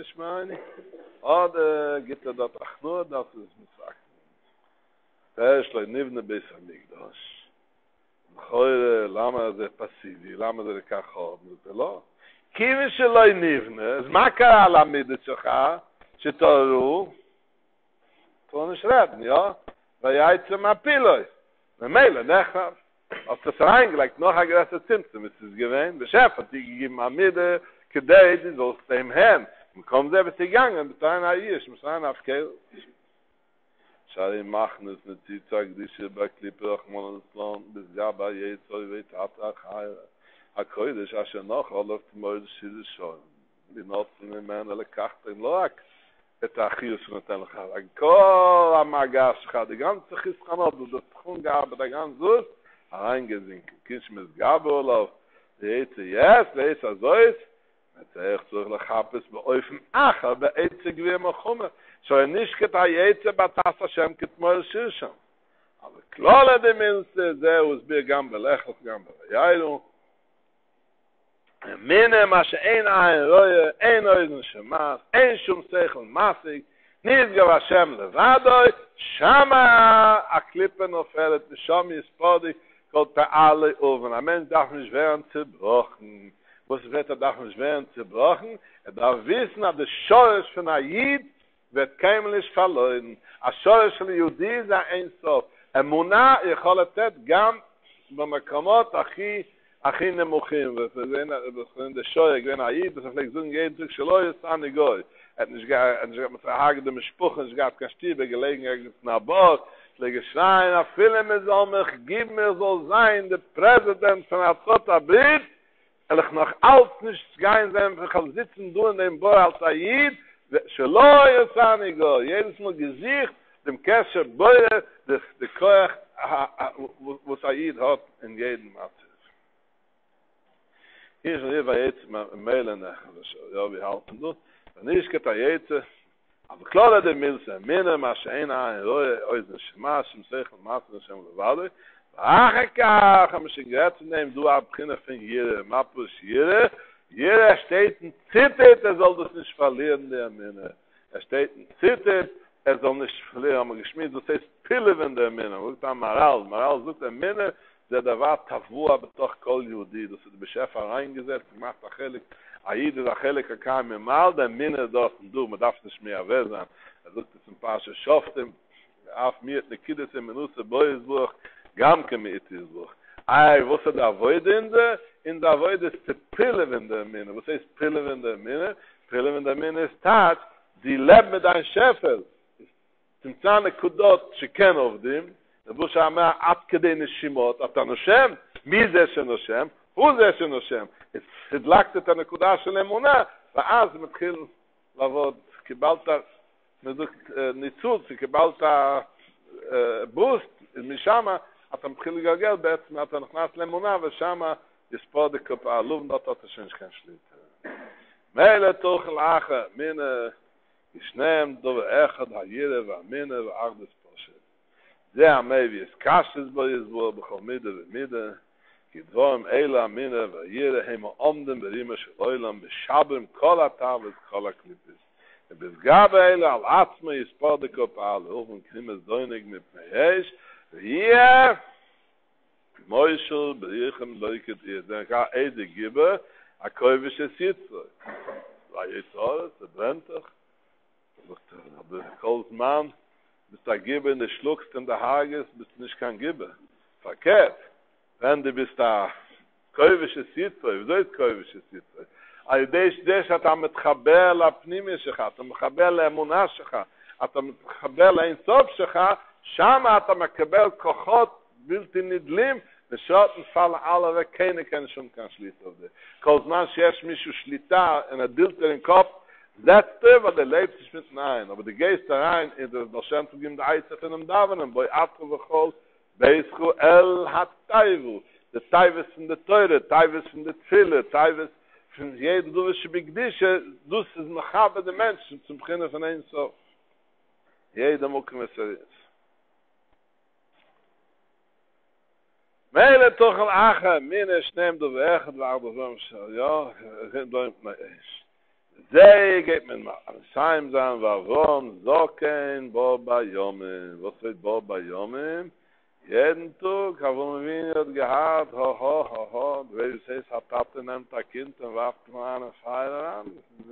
oder geht er dort auch nur, das ist mit Sachen. יש לו נבנה בית המקדש. בכל למה זה פסיבי, למה זה ככה, זה לא. כיוון שלא נבנה, אז מה קרה על המידות שלך, שתראו, תראו נשרד, ויעצה מהפילוי. ומילא, נחרב. אז תסרעים גלייק, נוח הגרס הצמצם, ותסגוון, ושפע, תגיעים המידה, כדי לזוסתם הן. במקום זה ותיגנגן, בתאין האיש, מסרעים להפקר. Shari machen es nicht Zitzag, die sie bei Klippe, Achman Islam, bis Gaba, Jezoi, Veitata, Hakoidisch, Asher noch, Olof, Tmoid, Shiri, Shoin. Die Notzen, die Männer, alle Kachten, Loak, et Achius, und dann Kol, Amagas, die ganze Chischanot, das Tchun Gabe, der ganze Sus, reingesinken. Kinsch mit Gabe, Olof, die Eze, yes, die Eze, so ist, et echt so, Lachapes, beäufen, Acha, beäze, Gwir, Mochumme, so nicht geta Eze, Batas, Hashem, Kitmoil, Shirsham. Aber Klolle, die Minste, Zeus, Bir, Gambe, Lechot, Gambe, Jailu, Mine, Masche, ein Roye, ein Oizen, Shemas, ein Shum, Seichel, Masig, Nizgav, Hashem, Levadoi, Shama, a Klippe, Noferet, Nishom, Yispodi, Kol, Ta'ale, Oven. A Mensch darf nicht werden zerbrochen. Was wird darf nicht werden zerbrochen? Darf wissen, dass der Schorisch von Ayid wird keimlich verloren. A Schorisch von Yudi ist ein Sof. Emunah, יכול לתת גם במקומות הכי נמוכים. וזה der Schorisch, wenn Ayid, das vielleicht so ein Gehenzug, שלא יצא נגוי. Et nicht mit verhagen dem Spuchen, es gab kein Stiebe, gelegen, nach Bord, lege schreien, a viele mir soll mich, gib mir soll sein, der Präsident von Arzot Abrid, ich noch alt nicht gehen sein, ich kann sitzen, du in dem Bord als Ayid, שלא יצא ניגו, jedes Mal Gesicht, dem Kesher Beure, der Koech, was Ayid hat, in jedem Arzot. Hier ist hier bei jetzt, Meilen, ja, wir halten du, nicht geht jetzt, aber klar der Milse, Mine, Maschena, Oizen, Shema, Shem, Seichel, Masen, Shem, Levade, Achekach, haben wir gerade zu nehmen, du abbeginnen von hier, Mappus hier, steht ein Zittert, soll das nicht verlieren, der Mine. Steht ein Zittert, soll nicht verlieren, haben wir geschmiert, das heißt Pille, wenn der Mine, wo ist da Maral sucht der Mine, der da war Tavua, betoch Kol Yudi, das ist der Beschäfer reingesetzt, gemacht, achelig, Ayid ist achelig, kam mir mal, der Minne dort, und du, man darf nicht mehr werden. Sucht es ein paar Schoftem, auf mir, ne Kiddes in Menusse, Boisburg, Gamke mit Itisburg. Was ist da Avoide in der? In der Avoide ist die Pille in der Minne. Was heißt Pille in der Minne? Pille in der Minne ist Tat, die lebt mit ein Schäfer. Zum Zahne Kudot, Schiken auf dem, der Busch am Abkede Nishimot, Atanoshem, Mize Shenoshem, Huze Shenoshem. Es הדלקת את הנקודה של אמונה, ואז מתחיל לעבוד, קיבלת ניצוץ, קיבלת בוסט, משם אתה מתחיל לגלגל בעצם, אתה נכנס לאמונה, ושם יספוד הקופה, לוב נוטות השנשכן שליטה. מילא תוכל אחר, מינה, ישנם דובר אחד, הירה והמינה וארדס פושט. זה המביס, קשס בו יסבור, בכל מידה ומידה, כי דבורם אלה המינה והירה הם העומדים ברימה של אוילם בשברים כל התאווה וכל הקליפס. ובסגב האלה על עצמה יספור דקופה על אופן כנימס דויניג מפני אש ויהיה מוישל בריחם לא יקטיר. זה נקרא איזה גיבר הכוי שסיצר. ויצור, זה ברנטך. כל זמן bist der Gibber in der Schluckst in der Hages, bist du nicht kein Gibber. Verkehrt. Wenn du bist der Käuvische Sitzer, wieso ist Käuvische Sitzer? על ידי שאתה מתחבר לפנימי שלך, אתה מתחבר לאמונה שלך, אתה מתחבר לאינסוף שלך, שם אתה מקבל כוחות בלתי נדלים, ושעות נפעל הלאה וכן שום כאן שליטה על זה. כל זמן שיש מישהו שליטה, אין הדילטר אין קופ, that's the what the lebt is mit nein, aber the geist rein in der Docent geben der Eis von dem Davenen bei Abgehol beischu el hat taivu the taivus in the teure taivus in the tfille taivus von jeden duwische bigdische dus is machabe de menschen zum beginnen von ein so jeder mukmeser Mele toch al age minne stem do weg waar do so ja do Zij geht mit mal Saim zan warum zoken boba yomem was wird boba yomem jeden Tag haben wir gehabt ho weil es hat nimmt ein Kind und warft mal eine Feier an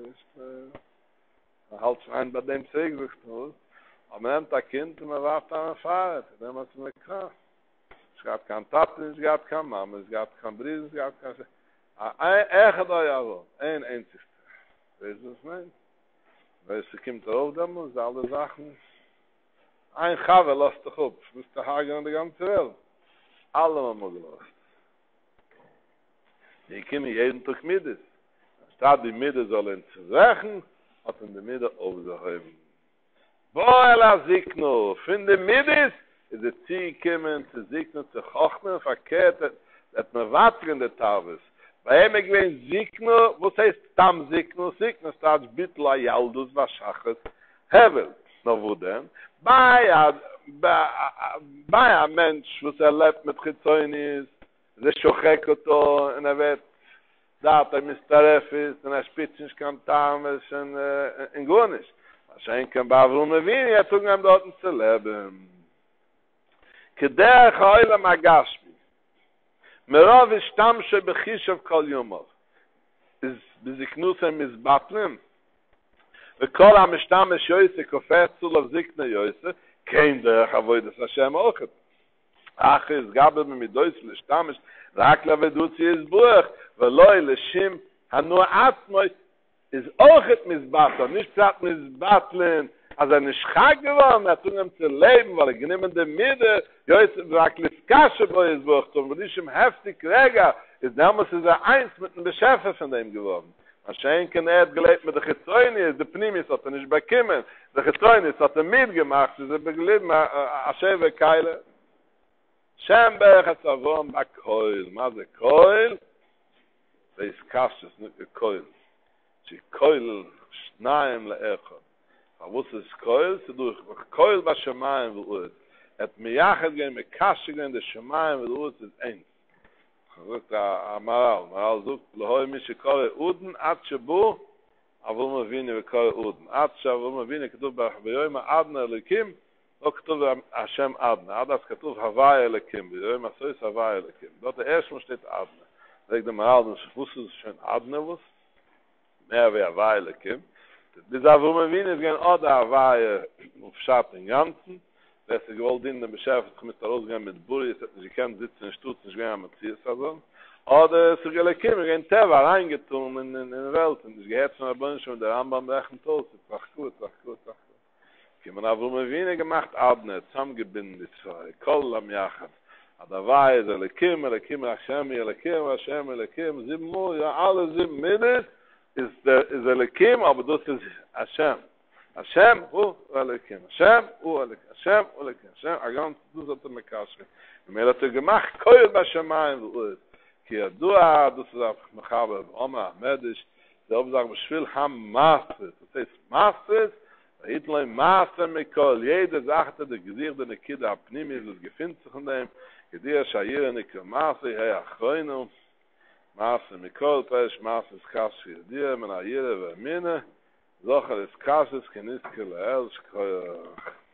ist halt ein bei dem Segen aber nimmt ein Kind und warft eine Feier dann muss man klar es gab kein Taten es gab kein Mama es gab kein Brief es gab kein ein einzig Weißt du, was ich meine? Weil es kommt auf dem, und alle Sachen, Ein Chave lässt dich auf. Du bist der Hagen an der ganzen Welt. Alle haben wir gelost. Die kommen jeden Tag mit. Statt die Mitte sollen zu rächen, hat in der Mitte aufzuheben. Boela Zikno. Von der Mitte ist der Zieh kommen zu Zikno, zu Chochme, verkehrt, dass man Wasser in der Tavis. Bei ihm gewinnt Zikno, was heißt Tam Zikno? Zikno steht Bittla Yaldus, Waschachas, Hevel. No wo denn? Bei einem Mensch, was lebt mit Chizoinis, schochek oto, und wird dat mistaref ist, und spitzt nicht kann Tames, und gar nicht. Wahrscheinlich kann Bavrum Avini, tun ihm dort zu leben. Kederech ha'olam ha'gashmi. Merov ishtamshe b'chishav kol yomov. בזקנוסם מזבטלים, וכל המשתמש יויסה קופץ צולב זקנה יויסה, כן דרך עבודת השם אוכת. אחרי סגבל במידויס לשתמש, רק לבדוצי יסבורך, ולא לשם הנו עצמוי, is אוכת מזבטל, nicht פרט מזבטלן, אז נשחק geworden, tun ihm zu leben, weil genommen der Mitte, רק לפקשה בו יסבורך, und nicht im heftig Reger, ist damals eins mit dem Beschäfer von dem geworden. Wahrscheinlich hat gelebt mit der Chizoinis, der Pnimis hat nicht bekommen, der Chizoinis hat mitgemacht, ist begleitet mit Ashewe Keile. Schemberg hat Savon bei Keul. Was ist Keul? Das ist Kasches, nicht Keul. Sie Keul, Schneim le'echot. Aber was ist Keul? Sie durch Keul bei Shemaim und et miyachet gehen mit Kasche gehen, der Shemaim und ist eins. sagt Amaral sucht, lehoi mi shekore Uden, ad shebo, avul mavini vekore Uden. Ad shavul mavini, כתוב ביום adna elikim, לא כתוב השם adna. עד אז כתוב הוואי elikim, ביום הסויס הוואי elikim. dort der erste steht adna. Sagt der Amaral, das wusste es schon adna was, mehr wie הוואי elikim. Bis avul mavini ist gern oder הוואי aufschat den ganzen, dass sie gewollt in den Beschäftigt mit der Ausgang mit Buri, sie können sitzen in Stutz, nicht gehen am Zielsazon. Oder sie gelekim, gehen Teva reingetun in die Welt, und sie gehört von der Bunsch und der Rambam brechen tot. Wach gut. Man hat wohl wenig gemacht, Adne, zusammengebinden die zwei, Kol am Yachad. Adavai ist Elikim, Elikim, 7 Mal, ja, alle 7 Mittes ist Elikim, aber das ist Hashem. Hashem hu Elikim. Hashem hu Elikim. Hashem, agam du zot mekashve. Mir hat gemacht, koil ba Shemaim und ki yadua, du zot mechaber, Oma Medish, der obsag beschwil ham Master. Das heißt Master, hitler Master mikol, jede Sache der Gesicht der Kida abnimmt, das gefindt sich in dem, gedir shayir nik Master, hey achroinu. Master mikol, pesh Master skashve, dir man ayire ve mine. Zocher es Kasses, Keniske, Leels,